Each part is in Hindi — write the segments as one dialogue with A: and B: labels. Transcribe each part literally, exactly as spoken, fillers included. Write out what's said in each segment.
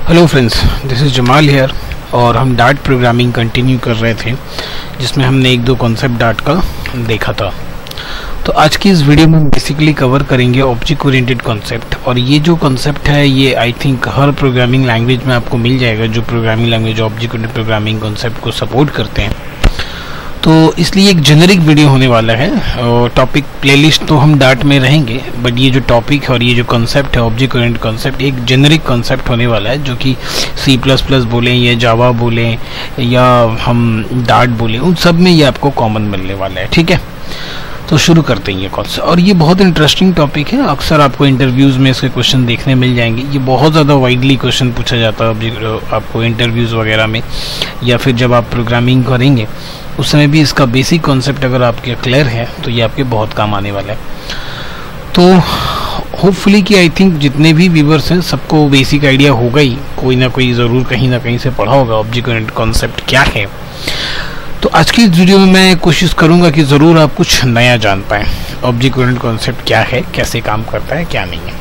A: Hello friends, this is Jamal here और हम डार्ट प्रोग्रामिंग कंटिन्यू कर रहे थे जिसमें हमने एक दो कॉन्सेप्ट डार्ट का देखा था। तो आज की इस वीडियो में हम बेसिकली कवर करेंगे ऑब्जेक्ट ओरिएंटेड कॉन्सेप्ट। और ये जो कॉन्सेप्ट है ये आई थिंक हर प्रोग्रामिंग लैंग्वेज में आपको मिल जाएगा जो programming language object oriented programming concept को सपोर्ट करते हैं। तो इसलिए एक जेनेरिक वीडियो होने वाला है। टॉपिक प्लेलिस्ट तो हम डार्ट में रहेंगे, बट ये जो टॉपिक है और ये जो कॉन्सेप्ट है ऑब्जेक्ट ओरिएंटेड कॉन्सेप्ट एक जेनेरिक कॉन्सेप्ट होने वाला है जो कि सी प्लस प्लस बोलें या जावा बोलें या हम डार्ट बोलें, उन सब में ये आपको कॉमन मिलने वाला है। ठीक है, तो शुरू करते हैं ये कॉन्सेप्ट। और ये बहुत इंटरेस्टिंग टॉपिक है, अक्सर आपको इंटरव्यूज़ में इसके क्वेश्चन देखने मिल जाएंगे। ये बहुत ज़्यादा वाइडली क्वेश्चन पूछा जाता है आपको इंटरव्यूज़ वगैरह में, या फिर जब आप प्रोग्रामिंग करेंगे उस समय भी इसका बेसिक कॉन्सेप्ट अगर आपके क्लियर है तो ये आपके बहुत काम आने वाला है। तो होपफुली कि आई थिंक जितने भी व्यूवर्स हैं सबको बेसिक आइडिया होगा ही, कोई ना कोई ज़रूर कहीं ना कहीं से पढ़ा होगा ऑब्जेक्ट ओरिएंटेड कॉन्सेप्ट क्या है। तो आज की इस वीडियो में मैं कोशिश करूंगा कि ज़रूर आप कुछ नया जान पाएँ, ऑब्जेक्ट ओरिएंटेड कॉन्सेप्ट क्या है, कैसे काम करता है, क्या नहीं है।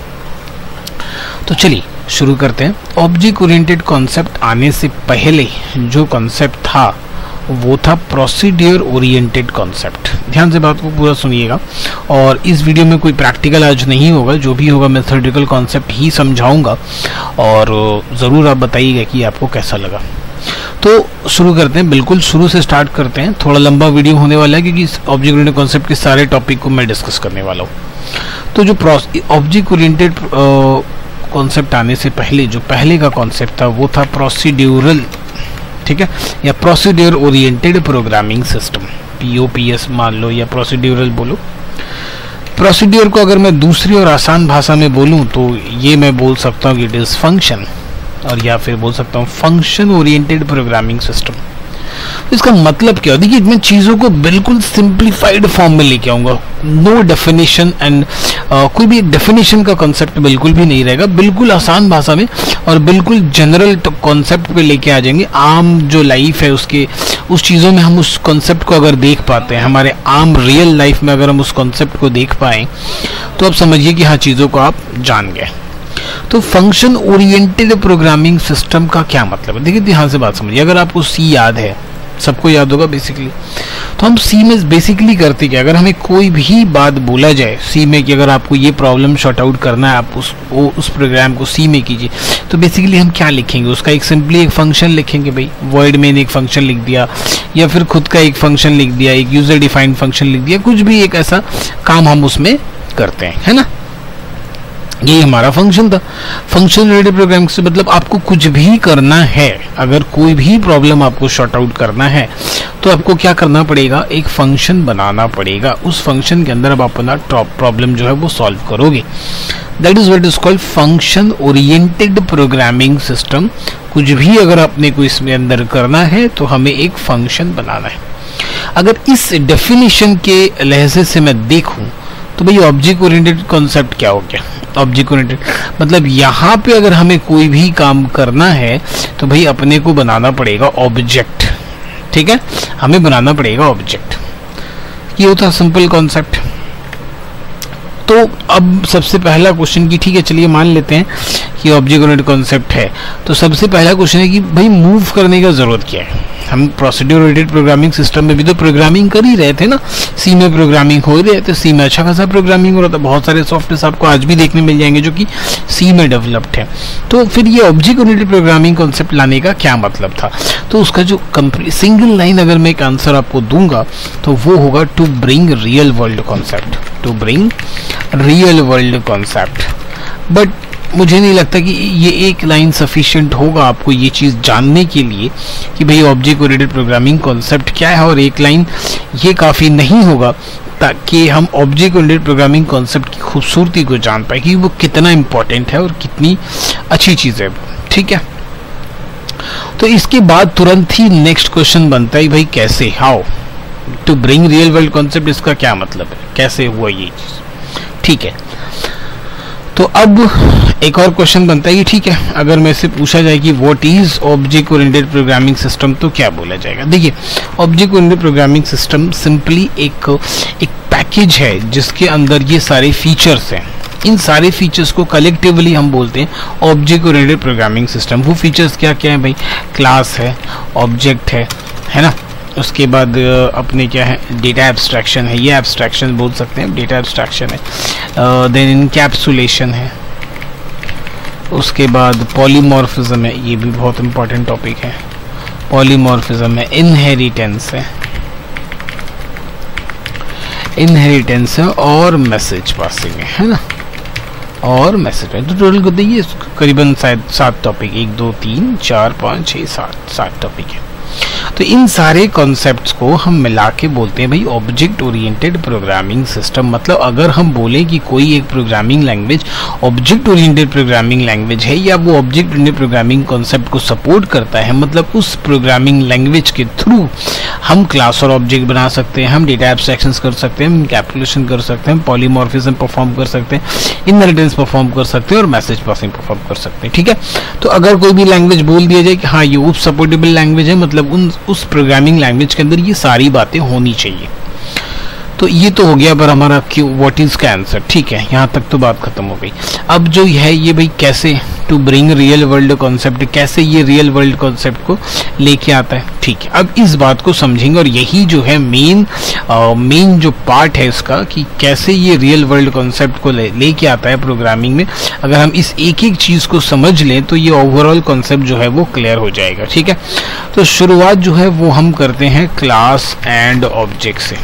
A: तो चलिए शुरू करते हैं। ऑब्जेक्ट ओरिएंटेड कॉन्सेप्ट आने से पहले जो कॉन्सेप्ट था वो था प्रोसीड्यूर ओरिएंटेड कॉन्सेप्ट। ध्यान से बात को पूरा सुनिएगा, और इस वीडियो में कोई प्रैक्टिकल आज नहीं होगा, जो भी होगा मेथोडिकल कॉन्सेप्ट ही समझाऊंगा और ज़रूर आप बताइएगा कि आपको कैसा लगा। तो शुरू करते हैं, बिल्कुल शुरू से स्टार्ट करते हैं। थोड़ा लंबा वीडियो होने वाला है क्योंकि ऑब्जेक्ट ओरिएंटेड कॉन्सेप्ट के सारे टॉपिक को मैं डिस्कस करने वाला हूँ। तो जो ऑब्जेक्ट ओरिएंटेड कॉन्सेप्ट आने से पहले जो पहले का कॉन्सेप्ट था वो था प्रोसीड्यूरल, ठीक है, या procedure oriented programming system, P O P S मान लो या प्रोसीड्यूरल बोलो। प्रोसीड्यूर को अगर मैं दूसरी और आसान भाषा में बोलूं तो ये मैं बोल सकता हूँ कि इट इज़ फंक्शन, और या फिर बोल सकता हूँ फंक्शन ओरिएंटेड प्रोग्रामिंग सिस्टम। इसका मतलब क्या है? देखिए, मैं चीज़ों को बिल्कुल सिंप्लीफाइड फॉर्म में लेके आऊँगा, नो डेफिनेशन एंड कोई भी डेफिनेशन का कॉन्सेप्ट बिल्कुल भी नहीं रहेगा, बिल्कुल आसान भाषा में और बिल्कुल जनरल कॉन्सेप्ट पे लेके आ जाएंगे। आम जो लाइफ है उसके उस चीज़ों में हम उस कॉन्सेप्ट को अगर देख पाते हैं, हमारे आम रियल लाइफ में अगर हम उस कॉन्सेप्ट को देख पाएँ तो आप समझिए कि हाँ, चीज़ों को आप जान गए। तो फंक्शन ओरिएंटेड प्रोग्रामिंग सिस्टम का क्या मतलब है? देखिए ध्यान से बात समझिए। अगर आपको सी याद है, सबको याद होगा बेसिकली, तो हम सी में बेसिकली करते क्या, अगर हमें कोई भी बात बोला जाए सी में कि अगर आपको ये प्रॉब्लम शॉर्ट आउट करना है, आप उस वो उस प्रोग्राम को सी में कीजिए, तो बेसिकली हम क्या लिखेंगे? उसका एक सिंपली एक फंक्शन लिखेंगे। भाई वर्ड में एक फंक्शन लिख दिया, या फिर खुद का एक फंक्शन लिख दिया, एक यूजर डिफाइंड फंक्शन लिख दिया, कुछ भी एक ऐसा काम हम उसमें करते हैं, है ना। ये हमारा फंक्शन था। फंक्शन रिलेटेड प्रोग्रामिंग से मतलब आपको कुछ भी करना है, अगर कोई भी प्रॉब्लम आपको शॉर्ट आउट करना है तो आपको क्या करना पड़ेगा? एक फंक्शन बनाना पड़ेगा। उस फंक्शन के अंदर आप अपना प्रॉब्लम जो है वो सॉल्व करोगे। That is what is called function oriented programming system. कुछ भी अगर आपने को इसमें अंदर करना है तो हमें एक फंक्शन बनाना है। अगर इस डेफिनेशन के लहजे से मैं देखूं तो भाई ऑब्जेक्ट ओरिएंटेड कॉन्सेप्ट क्या हो गया? ऑब्जेक्ट ओरिएंटेड मतलब यहाँ पे अगर हमें कोई भी काम करना है तो भाई अपने को बनाना पड़ेगा ऑब्जेक्ट, ठीक है, हमें बनाना पड़ेगा ऑब्जेक्ट। ये होता है सिंपल कॉन्सेप्ट। तो अब सबसे पहला क्वेश्चन की, ठीक है चलिए मान लेते हैं कि ऑब्जेक्ट ओरिएंटेड कॉन्सेप्ट है, तो सबसे पहला क्वेश्चन है कि भाई मूव करने का जरूरत क्या है? हम प्रोसीड्यूर ओरिएंटेड प्रोग्रामिंग सिस्टम में भी तो प्रोग्रामिंग कर ही रहे थे ना, सी में प्रोग्रामिंग हो रही है, तो सी में अच्छा खासा प्रोग्रामिंग हो रहा था। बहुत सारे सॉफ्टवेयर आपको आज भी देखने मिल जाएंगे जो कि सी में डेवलप्ड है। तो फिर ये ऑब्जेक्ट ओरिएंटेड प्रोग्रामिंग कॉन्सेप्ट लाने का क्या मतलब था? तो उसका जो सिंगल लाइन अगर मैं एक आंसर आपको दूंगा तो वो होगा to bring real world concept, to bring real world concept. But मुझे नहीं लगता कि ये एक लाइन सफिशिएंट होगा आपको ये चीज़ जानने के लिए कि भाई ऑब्जेक्ट ओरिएंटेड प्रोग्रामिंग कॉन्सेप्ट क्या है, और एक लाइन ये काफ़ी नहीं होगा ताकि हम ऑब्जेक्ट ओरिएंटेड प्रोग्रामिंग कॉन्सेप्ट की खूबसूरती को जान पाए कि वो कितना इम्पोर्टेंट है और कितनी अच्छी चीज़ है, ठीक है। तो इसके बाद तुरंत ही नेक्स्ट क्वेश्चन बनता है भाई कैसे, how to bring real world concept, इसका क्या मतलब है, कैसे हुआ ये चीज़, ठीक है। तो अब एक और क्वेश्चन बनता है कि ठीक है, अगर मैं से पूछा जाए कि what is object oriented programming system तो क्या बोला जाएगा? देखिए, object oriented programming system simply एक एक पैकेज है जिसके अंदर ये सारे फीचर्स हैं, इन सारे फीचर्स को कलेक्टिवली हम बोलते हैं ऑब्जेक्ट ओरिएंटेड प्रोग्रामिंग सिस्टम। वो फीचर्स क्या क्या है भाई? क्लास है, ऑब्जेक्ट है, है ना, उसके बाद अपने क्या है, डेटा एब्स्ट्रैक्शन है, ये एब्स्ट्रैक्शन बोल सकते हैं, डेटा एब्स्ट्रैक्शन है, देन इनकैप्सुलेशन है, उसके बाद पॉलीमॉर्फिज्म है, ये भी बहुत इंपॉर्टेंट टॉपिक है, पॉलीमॉर्फिज्म है, इनहेरिटेंस है, इनहेरिटेंस है और मैसेज पासिंग है, है ना, और मैसेज है। तो टोटल को देखिए करीबन शायद सात टॉपिक, एक दो तीन चार पाँच छः सात सात टॉपिक है। तो इन सारे कॉन्सेप्ट्स को हम मिला के बोलते हैं भाई ऑब्जेक्ट ओरिएंटेड प्रोग्रामिंग सिस्टम। मतलब अगर हम बोलें कि कोई एक programming language object oriented programming language है या वो ऑब्जेक्ट ओरिएंटेड प्रोग्रामिंग कॉन्सेप्ट को सपोर्ट करता है, मतलब उस प्रोग्रामिंग लैंग्वेज के थ्रू हम क्लास और ऑब्जेक्ट बना सकते हैं, हम डेटा एब्स्ट्रैक्शंस कर सकते हैं, हम कैलकुलेशन कर सकते हैं, पॉलीमॉर्फिज्म परफॉर्म कर सकते हैं, इनहेरिटेंस परफॉर्म कर सकते हैं और मैसेज पासिंग परफॉर्म कर सकते हैं। ठीक है, तो अगर कोई भी लैंग्वेज बोल दिया जाए कि हाँ ये उप सपोर्टेबल लैंग्वेज है, मतलब उन उस प्रोग्रामिंग लैंग्वेज के अंदर ये सारी बातें होनी चाहिए। तो ये तो हो गया पर हमारा क्यों, व्हाट इज का आंसर। ठीक है, यहाँ तक तो बात खत्म हो गई। अब जो है ये भाई कैसे to bring real world concept, कैसे ये रियल वर्ल्ड कॉन्सेप्ट को लेके आता है। ठीक है, अब इस बात को समझेंगे और यही जो है मेन मेन जो पार्ट है इसका कि कैसे ये रियल वर्ल्ड कॉन्सेप्ट को लेके आता है प्रोग्रामिंग में। अगर हम इस एक एक चीज़ को समझ लें तो ये ओवरऑल कॉन्सेप्ट जो है वो क्लियर हो जाएगा। ठीक है, तो शुरुआत जो है वो हम करते हैं क्लास एंड ऑब्जेक्ट से।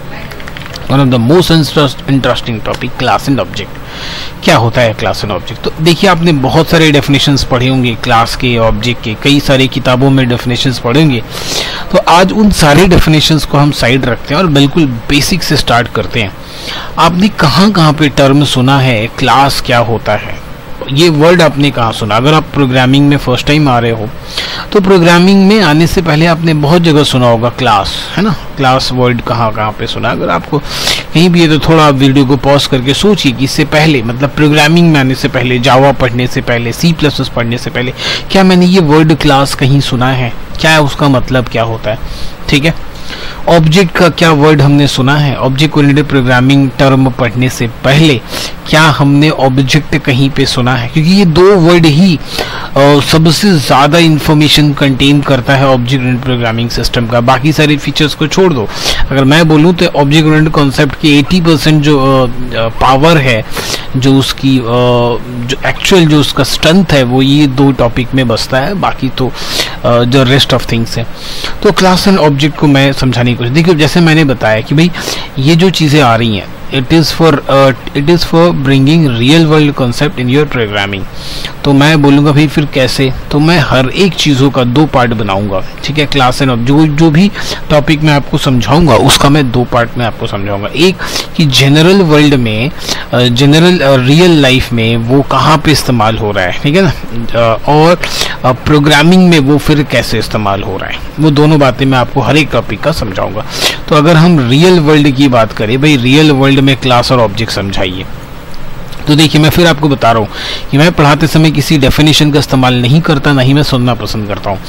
A: One of the most interesting topic, class and object. क्या होता है क्लास एंड ऑब्जेक्ट? तो देखिए आपने बहुत सारे डेफिनेशंस पढ़े होंगे क्लास के, ऑब्जेक्ट के, कई सारी किताबों में डेफिनेशंस पढ़े होंगे। तो आज उन सारे डेफिनेशंस को हम साइड रखते हैं और बिल्कुल बेसिक से स्टार्ट करते हैं। आपने कहाँ कहाँ पे टर्म सुना है क्लास क्या होता है, ये वर्ड आपने कहाँ सुना? अगर आप प्रोग्रामिंग में फर्स्ट टाइम आ रहे हो तो प्रोग्रामिंग में आने से पहले आपने बहुत जगह सुना होगा क्लास, है ना, क्लास वर्ड कहाँ कहाँ पे सुना। अगर आपको कहीं भी है तो थोड़ा आप वीडियो को पॉज करके सोचिए कि इससे पहले, मतलब प्रोग्रामिंग में आने से पहले, जावा पढ़ने से पहले, सी प्लस प्लस पढ़ने से पहले, क्या मैंने ये वर्ड क्लास कहीं सुना है? क्या है उसका मतलब, क्या होता है? ठीक है, ऑब्जेक्ट का क्या वर्ड हमने सुना है? ऑब्जेक्ट ओरिएंटेड प्रोग्रामिंग टर्म पढ़ने से पहले क्या हमने ऑब्जेक्ट कहीं पे सुना है? क्योंकि ये दो वर्ड ही आ, सबसे ज़्यादा इंफॉर्मेशन कंटेन करता है ऑब्जेक्ट ओरिएंटेड प्रोग्रामिंग सिस्टम का। बाकी सारे फीचर्स को छोड़ दो, अगर मैं बोलूँ तो ऑब्जेक्ट ओरिएंटेड कॉन्सेप्ट की अस्सी परसेंट जो पावर है, जो उसकी आ, जो एक्चुअल जो उसका स्ट्रेंथ है, वो ये दो टॉपिक में बसता है। बाकी तो आ, जो रेस्ट ऑफ थिंग्स है। तो क्लास एंड ऑब्जेक्ट को मैं समझाने की कोशिश, देखिए जैसे मैंने बताया कि भाई ये जो चीज़ें आ रही हैं, it is for it is for bringing real world concept in your programming. तो मैं बोलूँगा भाई फिर कैसे, तो मैं हर एक चीज़ों का दो पार्ट बनाऊंगा। ठीक है, क्लास एंड ऑब्जेक्ट, जो जो भी टॉपिक मैं आपको समझाऊंगा उसका मैं दो पार्ट में आपको समझाऊंगा। एक कि जनरल वर्ल्ड में, जनरल रियल लाइफ में वो कहाँ पे इस्तेमाल हो रहा है, ठीक है ना, uh, और प्रोग्रामिंग uh, में वो फिर कैसे इस्तेमाल हो रहा है। वो दोनों बातें मैं आपको हर एक टॉपिक का समझाऊंगा। तो अगर हम रियल वर्ल्ड की बात करें, भाई रियल वर्ल्ड में क्लास और ऑब्जेक्ट समझाइए। तो देखिए मैं फिर आपको बता रहा हूँ कि मैं पढ़ाते समय किसी डेफिनेशन का इस्तेमाल नहीं करता, ना ही मैं सुनना पसंद करता हूँ।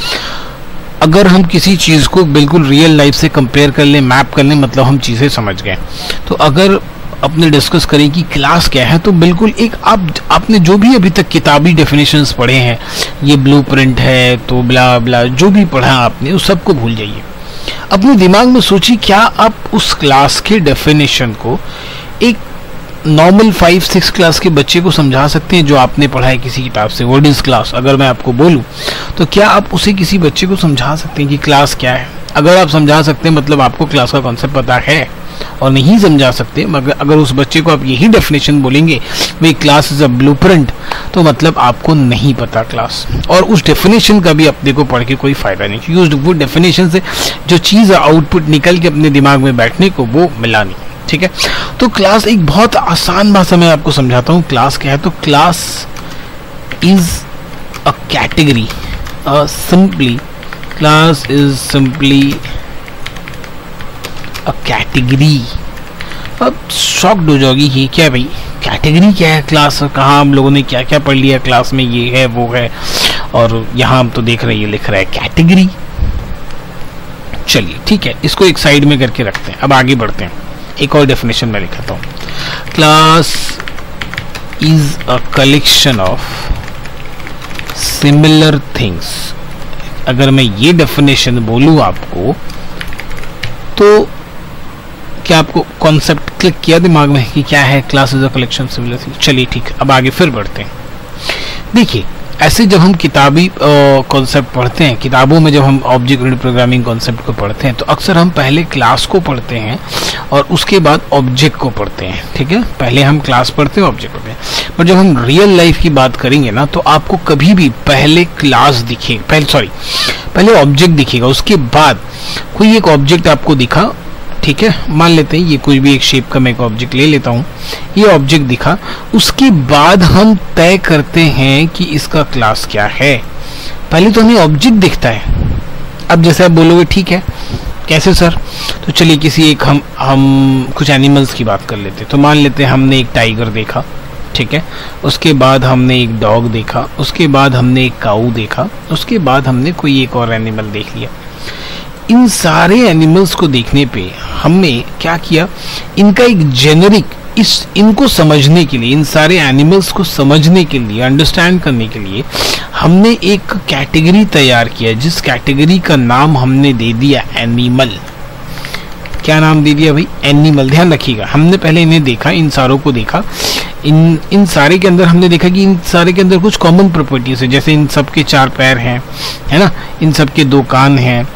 A: अगर हम किसी चीज़ को बिल्कुल रियल लाइफ से कंपेयर कर लें, मैप कर लें, मतलब हम चीज़ें समझ गए। तो अगर अपने डिस्कस करें कि क्लास क्या है, तो बिल्कुल एक आप आपने जो भी अभी तक किताबी डेफिनेशंस पढ़े हैं, ये ब्लूप्रिंट है तो ब्ला ब्ला, जो भी पढ़ा आपने उस सबको भूल जाइए। अपने दिमाग में सोचिए क्या आप उस क्लास के डेफिनेशन को एक नॉर्मल फाइव सिक्स क्लास के बच्चे को समझा सकते हैं जो आपने पढ़ा है किसी किताब से। व्हाट इज क्लास अगर मैं आपको बोलूं तो क्या आप उसे किसी बच्चे को समझा सकते हैं कि क्लास क्या है? अगर आप समझा सकते हैं मतलब आपको क्लास का कॉन्सेप्ट पता है, और नहीं समझा सकते मगर अगर उस बच्चे को आप यही डेफिनेशन बोलेंगे भाई क्लास इज अ ब्लूप्रिंट, तो मतलब आपको नहीं पता क्लास, और उस डेफिनेशन का भी अपने को पढ़ के कोई फायदा नहीं, क्योंकि वो डेफिनेशन से जो चीज़ आउटपुट निकल के अपने दिमाग में बैठने को वो मिला नहीं। ठीक है, तो क्लास एक बहुत आसान भाषा में आपको समझाता हूँ क्लास क्या है। तो class is a category, simply class is simply a category. अब शॉक्ड हो जाओगी कि क्या भाई कैटेगरी क्या है, क्लास कहाँ, हम लोगों ने क्या क्या पढ़ लिया क्लास में, ये है वो है, और यहाँ हम तो देख रहे हैं ये लिख रहा है कैटेगरी। चलिए ठीक है, इसको एक साइड में करके रखते हैं, अब आगे बढ़ते हैं। एक और डेफिनेशन मैं लिखता हूँ, class is a collection of similar things. अगर मैं ये डेफिनेशन बोलूं आपको तो क्या आपको कॉन्सेप्ट क्लिक किया दिमाग में कि क्या है class is a collection similar things? चलिए ठीक, अब आगे फिर बढ़ते हैं। देखिए, ऐसे जब हम किताबी कॉन्सेप्ट पढ़ते हैं, किताबों में जब हम ऑब्जेक्ट ओरिएंटेड प्रोग्रामिंग कॉन्सेप्ट को पढ़ते हैं तो अक्सर हम पहले क्लास को पढ़ते हैं और उसके बाद ऑब्जेक्ट को पढ़ते हैं। ठीक है, पहले हम क्लास पढ़ते हैं, ऑब्जेक्ट पढ़ते हैं। पर जब हम रियल लाइफ की बात करेंगे ना तो आपको कभी भी पहले क्लास दिखेगा, पहले सॉरी पहले ऑब्जेक्ट दिखेगा, उसके बाद कोई एक ऑब्जेक्ट आपको दिखा। ठीक है, मान लेते हैं ये कोई भी एक शेप का मैं एक ऑब्जेक्ट ले लेता हूँ, ये ऑब्जेक्ट दिखा, उसके बाद हम तय करते हैं कि इसका क्लास क्या है। पहले तो हमें ऑब्जेक्ट दिखता है। अब जैसे आप बोलोगे ठीक है कैसे सर, तो चलिए किसी एक हम हम कुछ एनिमल्स की बात कर लेते हैं। तो मान लेते हैं हमने एक टाइगर देखा, ठीक है, उसके बाद हमने एक डॉग देखा, उसके बाद हमने एक काऊ देखा, उसके बाद हमने कोई एक और एनिमल देख लिया। इन सारे एनिमल्स को देखने पे हमने क्या किया, इनका एक जेनरिक, इस इनको समझने के लिए, इन सारे एनिमल्स को समझने के लिए, अंडरस्टैंड करने के लिए हमने एक कैटेगरी तैयार किया, जिस कैटेगरी का नाम हमने दे दिया एनिमल। क्या नाम दे दिया भाई? एनिमल। ध्यान रखिएगा, हमने पहले इन्हें देखा, इन सारों को देखा, इन इन सारे के अंदर हमने देखा कि इन सारे के अंदर कुछ कॉमन प्रॉपर्टीज है, जैसे इन सब के चार पैर हैं, है ना, इन सब के दो कान हैं,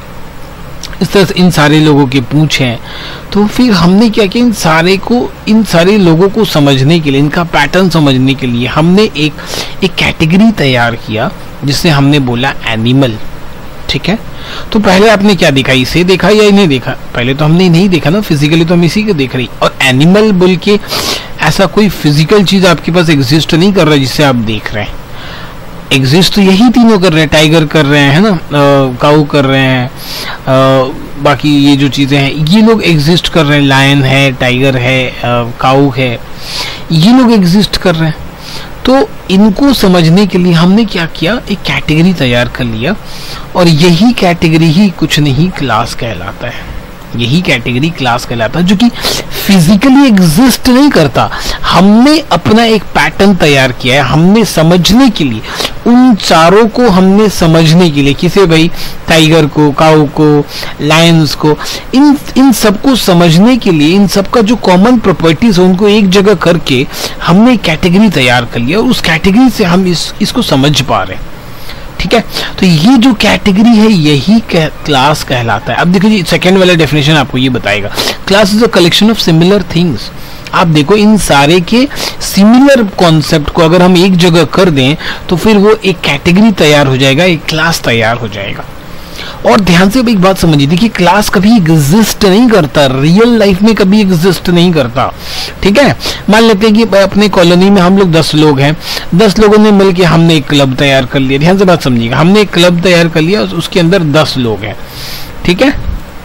A: इस तरह से इन सारे लोगों के पूंछ हैं। तो फिर हमने क्या किया, इन सारे को, इन सारे लोगों को समझने के लिए, इनका पैटर्न समझने के लिए हमने एक एक कैटेगरी तैयार किया जिससे हमने बोला एनिमल। ठीक है, तो पहले आपने क्या देखा, इसे देखा या इन्हें देखा? पहले तो हमने नहीं देखा ना, फिजिकली तो हम इसी को देख रही। और एनिमल बोल के ऐसा कोई फिजिकल चीज आपके पास एग्जिस्ट नहीं कर रहा है जिसे आप देख रहे हैं। एग्जिस्ट तो यही तीनों कर रहे हैं, टाइगर कर रहे हैं, है ना, काऊ कर रहे हैं, आ, बाकी ये जो चीज़ें हैं ये लोग एग्जिस्ट कर रहे हैं, लायन है, टाइगर है, काऊ है, ये लोग एग्जिस्ट कर रहे हैं। तो इनको समझने के लिए हमने क्या किया, एक कैटेगरी तैयार कर लिया, और यही कैटेगरी ही कुछ नहीं क्लास कहलाता है। यही कैटेगरी क्लास कहलाता है, जो कि फिजिकली एग्जिस्ट नहीं करता। हमने अपना एक पैटर्न तैयार किया है, हमने समझने के लिए, उन चारों को हमने समझने के लिए, किसे भाई, टाइगर को, काऊ को, लायंस को, इन इन सबको समझने के लिए, इन सबका जो कॉमन प्रॉपर्टीज है उनको एक जगह करके हमने कैटेगरी तैयार कर लिया, और उस कैटेगरी से हम इस इसको समझ पा रहे हैं। ठीक है, तो ये जो कैटेगरी है यही क्लास कहलाता है। अब देखो जी, सेकेंड वाला डेफिनेशन आपको ये बताएगा, class is a collection of similar things. आप देखो, इन सारे के सिमिलर कॉन्सेप्ट को अगर हम एक जगह कर दें तो फिर वो एक कैटेगरी तैयार हो जाएगा, एक क्लास तैयार हो जाएगा। और ध्यान से एक बात समझिए, देखिए क्लास कभी एग्जिस्ट नहीं करता, रियल लाइफ में कभी एग्जिस्ट नहीं करता। ठीक है, मान लेते हैं कि अपने कॉलोनी में हम लोग दस लोग हैं, दस लोगों ने मिलकर हमने एक क्लब तैयार कर लिया। ध्यान से बात समझिएगा, हमने एक क्लब तैयार कर लिया, उसके अंदर दस लोग हैं। ठीक है,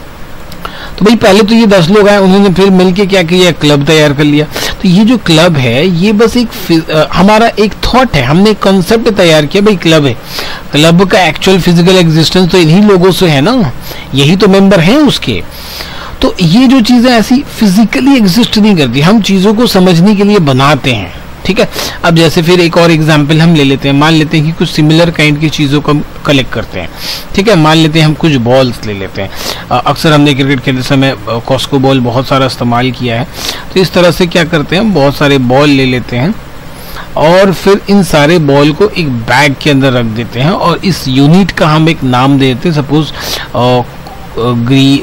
A: तो भाई पहले तो ये दस लोग आए, उन्होंने फिर मिलके क्या किया, क्लब तैयार कर लिया। तो ये जो क्लब है ये बस एक आ, हमारा एक थॉट है, हमने एक कॉन्सेप्ट तैयार किया, भाई क्लब है। क्लब का एक्चुअल फिजिकल एग्जिस्टेंस तो इन्हीं लोगों से है ना, यही तो मेंबर हैं उसके। तो ये जो चीजें ऐसी फिजिकली एग्जिस्ट नहीं करती, हम चीजों को समझने के लिए बनाते हैं। ठीक है, अब जैसे फिर एक और एग्जांपल हम ले लेते हैं, मान लेते हैं कि कुछ सिमिलर काइंड की चीज़ों को हम कलेक्ट करते हैं। ठीक है, मान लेते हैं हम कुछ बॉल्स ले लेते हैं। अक्सर हमने क्रिकेट खेलते समय कॉस्को बॉल बहुत सारा इस्तेमाल किया है। तो इस तरह से क्या करते हैं, हम बहुत सारे बॉल ले लेते हैं और फिर इन सारे बॉल को एक बैग के अंदर रख देते हैं, और इस यूनिट का हम एक नाम दे देते हैं, सपोज ग्री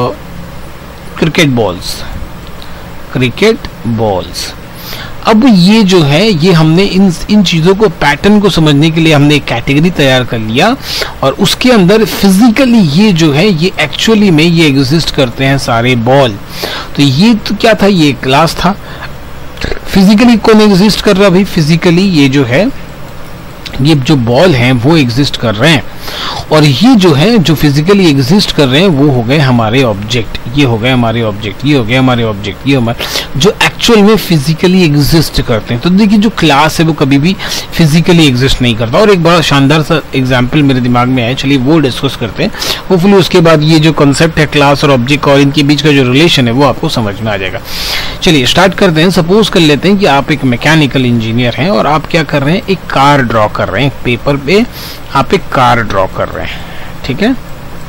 A: क्रिकेट बॉल्स, क्रिकेट बॉल्स। अब ये जो है, ये हमने इन इन चीज़ों को, पैटर्न को समझने के लिए हमने एक कैटेगरी तैयार कर लिया, और उसके अंदर फिजिकली ये जो है, ये एक्चुअली में ये एग्जिस्ट करते हैं सारे बॉल। तो ये तो क्या था, ये क्लास था। फिजिकली कौन एग्जिस्ट कर रहा भाई, फिजिकली ये जो है, ये जो बॉल हैं वो एग्जिस्ट कर रहे हैं। और ये जो है जो फिजिकली एग्जिस्ट कर रहे हैं वो हो गए हमारे ऑब्जेक्ट, ये हो गए हमारे ऑब्जेक्ट, ये हो गए हमारे ऑब्जेक्ट, ये हमारे जो एक्चुअल में फिजिकली एग्जिस्ट करते हैं। तो देखिए जो क्लास है वो कभी भी फिजिकली एग्जिस्ट नहीं करता। और एक बड़ा शानदार सा एग्जाम्पल मेरे दिमाग में आया, चलिए वो डिस्कस करते हैं। होपफुली उसके बाद ये जो कॉन्सेप्ट है क्लास और ऑब्जेक्ट और इनके बीच का जो रिलेशन है वो आपको समझ में आ जाएगा। चलिए स्टार्ट करते हैं। सपोज कर लेते हैं कि आप एक मैकेनिकल इंजीनियर हैं और आप क्या कर रहे हैं, एक कार ड्रॉ कर रहे हैं, पेपर पे आप एक कार ड्रॉ कर रहे हैं, ठीक है।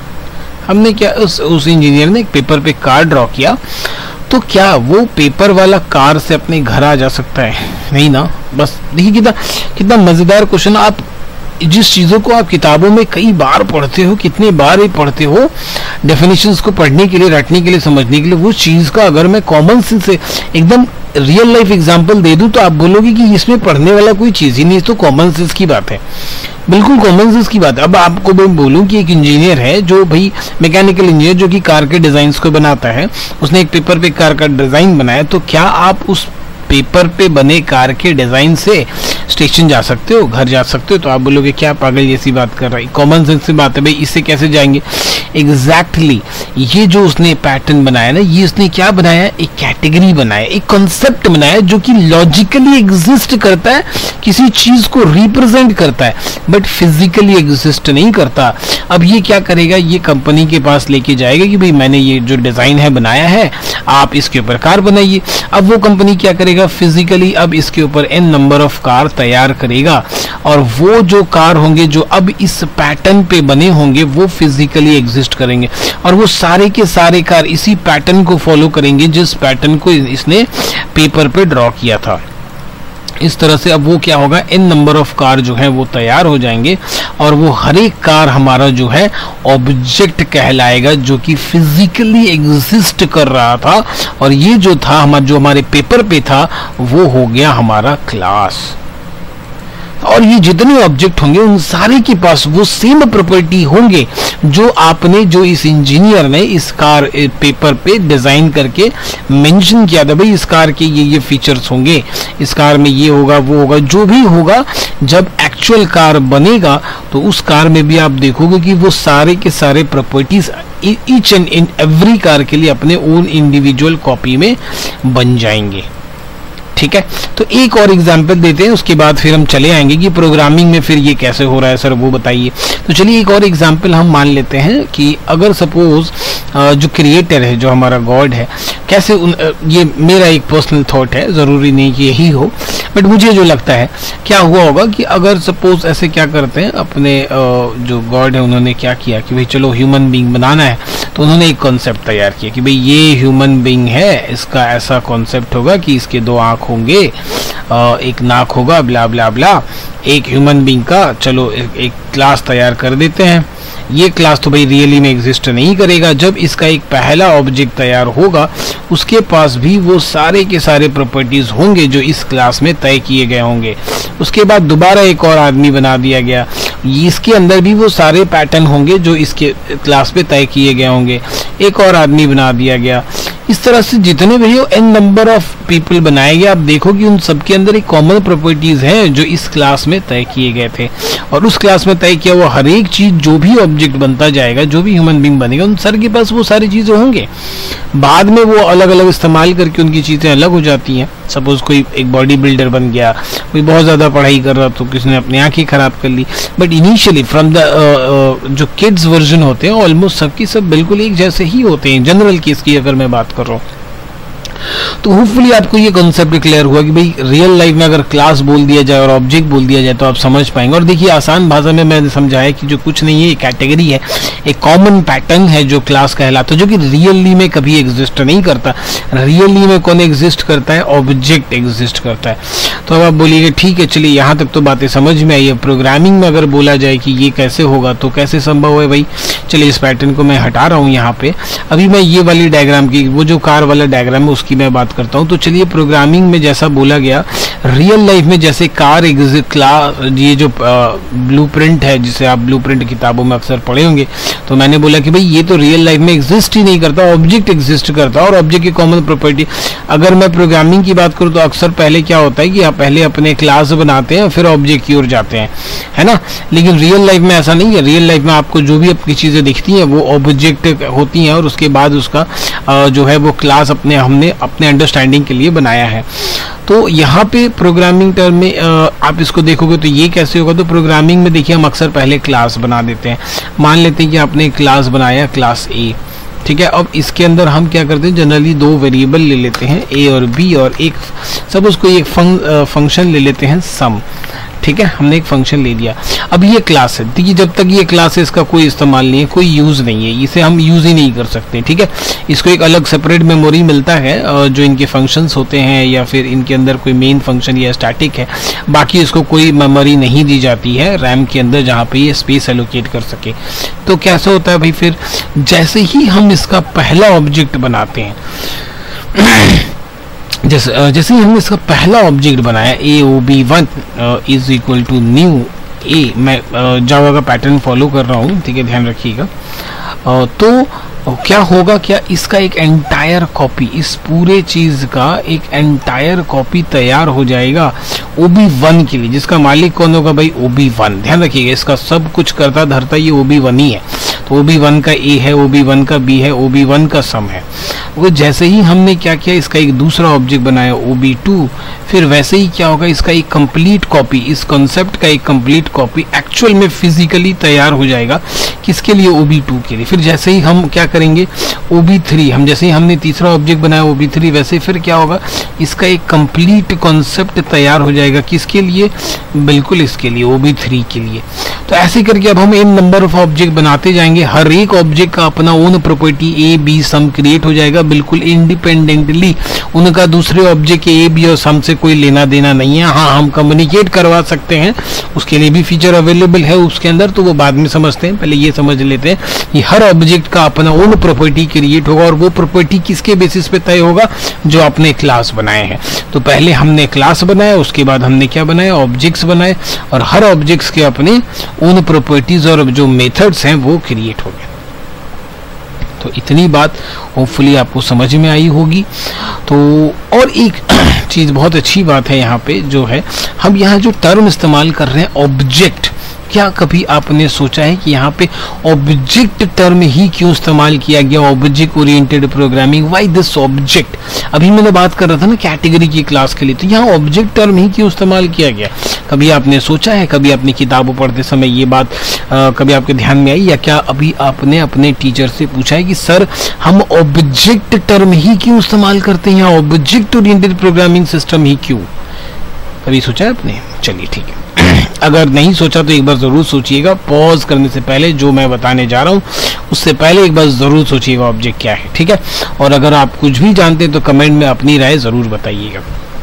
A: हमने क्या उस उस इंजीनियर ने एक पेपर पे कार ड्रॉ किया, तो क्या वो पेपर वाला कार से अपने घर आ जा सकता है? नहीं ना। बस देखिए कितना कितना मजेदार क्वेश्चन। आप जिस चीज़ों को आप किताबों में कई बार पढ़ते हो, कितने बार ही पढ़ते हो, डेफिनेशंस को पढ़ने के लिए, रटने के लिए, समझने के लिए, वो चीज़ का अगर मैं कॉमन सेंस से एकदम रियल लाइफ एग्जांपल दे दूं तो आप बोलोगे कि इसमें पढ़ने वाला कोई चीज़ ही नहीं, तो कॉमन सेंस की बात है, बिल्कुल कॉमन सेंस की बात है। अब आपको मैं बोलूं कि एक इंजीनियर है जो भाई मैकेनिकल इंजीनियर जो कि कार के डिजाइन्स को बनाता है, उसने एक पेपर पे कार का डिजाइन बनाया, तो क्या आप उस पेपर पे बने कार के डिजाइन से स्टेशन जा सकते हो, घर जा सकते हो? तो आप बोलोगे क्या पागल जैसी बात कर रहा है, कॉमन सेंस की बात है भाई, इससे कैसे जाएंगे? एग्जैक्टली exactly, ये जो उसने पैटर्न बनाया ना, ये उसने क्या बनाया, एक कैटेगरी बनाया, एक कॉन्सेप्ट बनाया जो कि लॉजिकली एग्जिस्ट करता है, किसी चीज को रिप्रेजेंट करता है, बट फिजिकली एग्जिस्ट नहीं करता। अब ये क्या करेगा, ये कंपनी के पास लेके जाएगा कि भाई मैंने ये जो डिजाइन है बनाया है, आप इसके ऊपर कार बनाइए। अब वो कंपनी क्या करेगा, फिजिकली अब इसके ऊपर एन नंबर ऑफ कार तैयार करेगा, और वो जो कार होंगे जो अब इस पैटर्न पे बने होंगे वो फिजिकली एग्जिस्ट करेंगे, और वो सारे के सारे कार इसी पैटर्न को फॉलो करेंगे जिस पैटर्न को इसने पेपर पे ड्रॉ किया था। इस तरह से अब वो क्या होगा, एन नंबर ऑफ कार जो है वो तैयार हो जाएंगे, और वो हर एक कार हमारा जो है ऑब्जेक्ट कहलाएगा जो कि फिजिकली एग्जिस्ट कर रहा था, और ये जो था हमारा जो हमारे पेपर पे था वो हो गया हमारा क्लास। और ये जितने ऑब्जेक्ट होंगे उन सारे के पास वो सेम प्रॉपर्टी होंगे जो आपने, जो इस इंजीनियर ने इस कार पेपर पे डिजाइन करके मेंशन किया था, भाई इस कार के ये ये फीचर्स होंगे, इस कार में ये होगा वो होगा, जो भी होगा जब एक्चुअल कार बनेगा तो उस कार में भी आप देखोगे कि वो सारे के सारे properties each and in every car के लिए अपने ओन इंडिविजुअल कॉपी में बन जाएंगे, ठीक है। तो एक और एग्जांपल देते हैं, उसके बाद फिर हम चले आएंगे कि प्रोग्रामिंग में फिर ये कैसे हो रहा है सर, वो बताइए। तो चलिए एक और एग्जांपल हम मान लेते हैं कि अगर सपोज जो क्रिएटर है, जो हमारा गॉड है, कैसे उन, ये मेरा एक पर्सनल थॉट है, ज़रूरी नहीं कि यही हो, बट मुझे जो लगता है क्या हुआ होगा कि अगर सपोज ऐसे क्या करते हैं, अपने जो गॉड है उन्होंने क्या किया कि भाई चलो ह्यूमन बीइंग बनाना है, तो उन्होंने एक कॉन्सेप्ट तैयार किया कि भाई ये ह्यूमन बीइंग है, इसका ऐसा कॉन्सेप्ट होगा कि इसके दो आँख होंगे, एक नाक होगा, ब्ला ब्ला ब्ला, एक ह्यूमन बीइंग का चलो एक, एक क्लास तैयार कर देते हैं। ये क्लास तो भाई रियली में एग्जिस्ट नहीं करेगा, जब इसका एक पहला ऑब्जेक्ट तैयार होगा उसके पास भी वो सारे के सारे प्रॉपर्टीज होंगे जो इस क्लास में तय किए गए होंगे। उसके बाद दोबारा एक और आदमी बना दिया गया, इसके अंदर भी वो सारे पैटर्न होंगे जो इसके क्लास पे तय किए गए होंगे, एक और आदमी बना दिया गया। इस तरह से जितने भी हो एन नंबर ऑफ पीपल बनाए गए, आप देखो कि उन सबके अंदर एक कॉमन प्रॉपर्टीज हैं जो इस क्लास में तय किए गए थे, और उस क्लास में तय किया हुआ हर एक चीज जो भी ऑब्जेक्ट बनता जाएगा, जो भी ह्यूमन बीइंग बनेगा, उन सर के पास वो सारी चीजें होंगे। बाद में वो अलग अलग इस्तेमाल करके उनकी चीजें अलग हो जाती हैं। सपोज कोई एक बॉडी बिल्डर बन गया, कोई बहुत ज्यादा पढ़ाई कर रहा तो किसी ने अपनी आंखें खराब कर ली, बट इनिशियली फ्रॉम द जो किड्स वर्जन होते हैं ऑलमोस्ट सबकी सब बिल्कुल एक जैसे ही होते हैं। जनरल केस की अगर मैं बात कर रहा हूँ तो होपफुली आपको ये कॉन्सेप्ट क्लियर हुआ कि भाई रियल लाइफ में अगर क्लास बोल दिया जाए और ऑब्जेक्ट बोल दिया जाए तो आप समझ पाएंगे। और देखिए आसान भाषा में मैंने समझाया कि जो कुछ नहीं है, एक कैटेगरी है, एक कॉमन पैटर्न है जो क्लास कहलाता है, जो कि रियली में कभी एग्जिस्ट नहीं करता। रियली में कौन एग्जिस्ट करता है? ऑब्जेक्ट एग्जिस्ट करता है। तो अब आप बोलिएगा ठीक है, चलिए यहाँ तक तो बातें समझ में आई है। प्रोग्रामिंग में अगर बोला जाए कि ये कैसे होगा तो कैसे संभव है भाई? चलिए इस पैटर्न को मैं हटा रहा हूँ यहाँ पे। अभी मैं ये वाली डायग्राम की, वो जो कार वाला डायग्राम है उसकी मैं बात करता हूँ। तो चलिए प्रोग्रामिंग में जैसा बोला गया, रियल लाइफ में जैसे कार एग्जिस्ट, क्लास, ये जो ब्लूप्रिंट है जिसे आप ब्लूप्रिंट किताबों में अक्सर पढ़े होंगे, तो मैंने बोला कि भाई ये तो रियल लाइफ में एग्जिस्ट ही नहीं करता, ऑब्जेक्ट एग्जिस्ट करता है। और ऑब्जेक्ट की कॉमन प्रॉपर्टी, अगर मैं प्रोग्रामिंग की बात करूँ तो अक्सर पहले क्या होता है कि आप पहले अपने क्लास बनाते हैं फिर ऑब्जेक्ट की ओर जाते हैं, है ना। लेकिन रियल लाइफ में ऐसा नहीं है। रियल लाइफ में आपको जो भी अपनी चीज़ें दिखती हैं वो ऑब्जेक्ट होती हैं और उसके बाद उसका जो है वो क्लास अपने हमने अपने अंडरस्टैंडिंग के लिए बनाया है। तो यहाँ पे प्रोग्रामिंग टर्म में आप इसको देखोगे तो ये कैसे होगा, तो प्रोग्रामिंग में देखिए हम अक्सर पहले क्लास बना देते हैं। मान लेते हैं कि आपने क्लास बनाया क्लास ए, ठीक है। अब इसके अंदर हम क्या करते हैं, जनरली दो वेरिएबल ले लेते हैं ए और बी, और एक सब उसको एक फंक, फंक्शन ले लेते हैं सम, ठीक है। हमने एक फंक्शन ले लिया। अब ये क्लास है, देखिए जब तक ये क्लास है इसका कोई इस्तेमाल नहीं है, कोई यूज़ नहीं है, इसे हम यूज़ ही नहीं कर सकते, ठीक है। इसको एक अलग सेपरेट मेमोरी मिलता है जो इनके फंक्शंस होते हैं, या फिर इनके अंदर कोई मेन फंक्शन या स्टैटिक है, बाकी इसको कोई मेमोरी नहीं दी जाती है रैम के अंदर जहाँ पे ये स्पेस एलोकेट कर सके। तो कैसा होता है भाई, फिर जैसे ही हम इसका पहला ऑब्जेक्ट बनाते हैं जैसे जैसे ही हमने इसका पहला ऑब्जेक्ट बनाया A O B one is equal to new A, मैं जावा का पैटर्न फॉलो कर रहा हूँ, ठीक है, ध्यान रखिएगा। तो क्या होगा, क्या इसका एक एंटायर कॉपी, इस पूरे चीज का एक एंटायर कॉपी तैयार हो जाएगा ओ बी वन के लिए, जिसका मालिक कौन होगा भाई, ओ बी वन। ध्यान रखिएगा इसका सब कुछ करता धरता ये ओ बी वन ही है। तो ओ बी वन का ए है, ओ बी वन का बी है, ओ बी वन का सम है। वो जैसे ही हमने क्या किया, इसका एक दूसरा ऑब्जेक्ट बनाया ओ बी टू, फिर वैसे ही क्या होगा, इसका एक कंप्लीट कॉपी, इस कॉन्सेप्ट का एक कंप्लीट कॉपी एक्चुअल में फिजिकली तैयार हो जाएगा, किसके लिए, ओ बी टू के लिए। फिर जैसे ही हम क्या करेंगे ओ बी थ्री, हम जैसे ही हमने तीसरा ऑब्जेक्ट बनाया ओ बी थ्री, वैसे फिर क्या होगा, इसका एक कंप्लीट कॉन्सेप्ट तैयार हो जाएगा, किसके लिए, बिल्कुल इसके लिए, ओ बी थ्री के लिए। तो ऐसे करके अब हम इन नंबर ऑफ ऑब्जेक्ट बनाते जाएंगे, हर एक ऑब्जेक्ट का अपना own property A B sum create हो जाएगा बिल्कुल इंडिपेंडेंटली, उनका दूसरे ऑब्जेक्ट के ए बी और सम से कोई लेना देना नहीं है। हाँ, हम कम्युनिकेट करवा सकते हैं, उसके लिए भी फीचर अवेलेबल है उसके अंदर, तो वो बाद में समझते हैं, पहले ये समझ लेते हैं कि हर ऑब्जेक्ट का अपना ओन प्रॉपर्टी क्रिएट होगा, और वो प्रॉपर्टी किसके बेसिस पे तय होगा, जो आपने क्लास बनाए हैं। तो पहले हमने क्लास बनाया, उसके बाद हमने क्या बनाया, ऑब्जेक्ट्स बनाए, और हर ऑब्जेक्ट्स के अपने ओन प्रॉपर्टीज और जो मेथड्स हैं वो क्रिएट हो गए। तो इतनी बात होपफुली आपको समझ में आई होगी। तो और एक चीज़ बहुत अच्छी बात है यहाँ पे जो है, हम यहाँ जो टर्म इस्तेमाल कर रहे हैं ऑब्जेक्ट, क्या कभी आपने सोचा है कि यहाँ पे ऑब्जेक्ट टर्म ही क्यों इस्तेमाल किया गया, object oriented programming, why this object. अभी मैंने बात कर रहा था ना कैटेगरी की क्लास के लिए, तो यहाँ ऑब्जेक्ट टर्म ही क्यों इस्तेमाल किया गया, कभी आपने सोचा है, कभी अपनी किताबों पढ़ते समय ये बात आ, कभी आपके ध्यान में आई, या क्या अभी आपने अपने टीचर से पूछा है कि सर हम ऑब्जेक्ट टर्म ही क्यों इस्तेमाल करते हैं, ऑब्जेक्ट ओरिएंटेड प्रोग्रामिंग सिस्टम ही क्यों, कभी सोचा है आपने? चलिए ठीक है, अगर नहीं सोचा तो एक बार जरूर सोचिएगा, पॉज करने से पहले जो मैं बताने जा रहा हूँ उससे पहले एक बार जरूर सोचिएगा ऑब्जेक्ट क्या है, ठीक है। और अगर आप कुछ भी जानते हैं तो कमेंट में अपनी राय जरूर बताइएगा।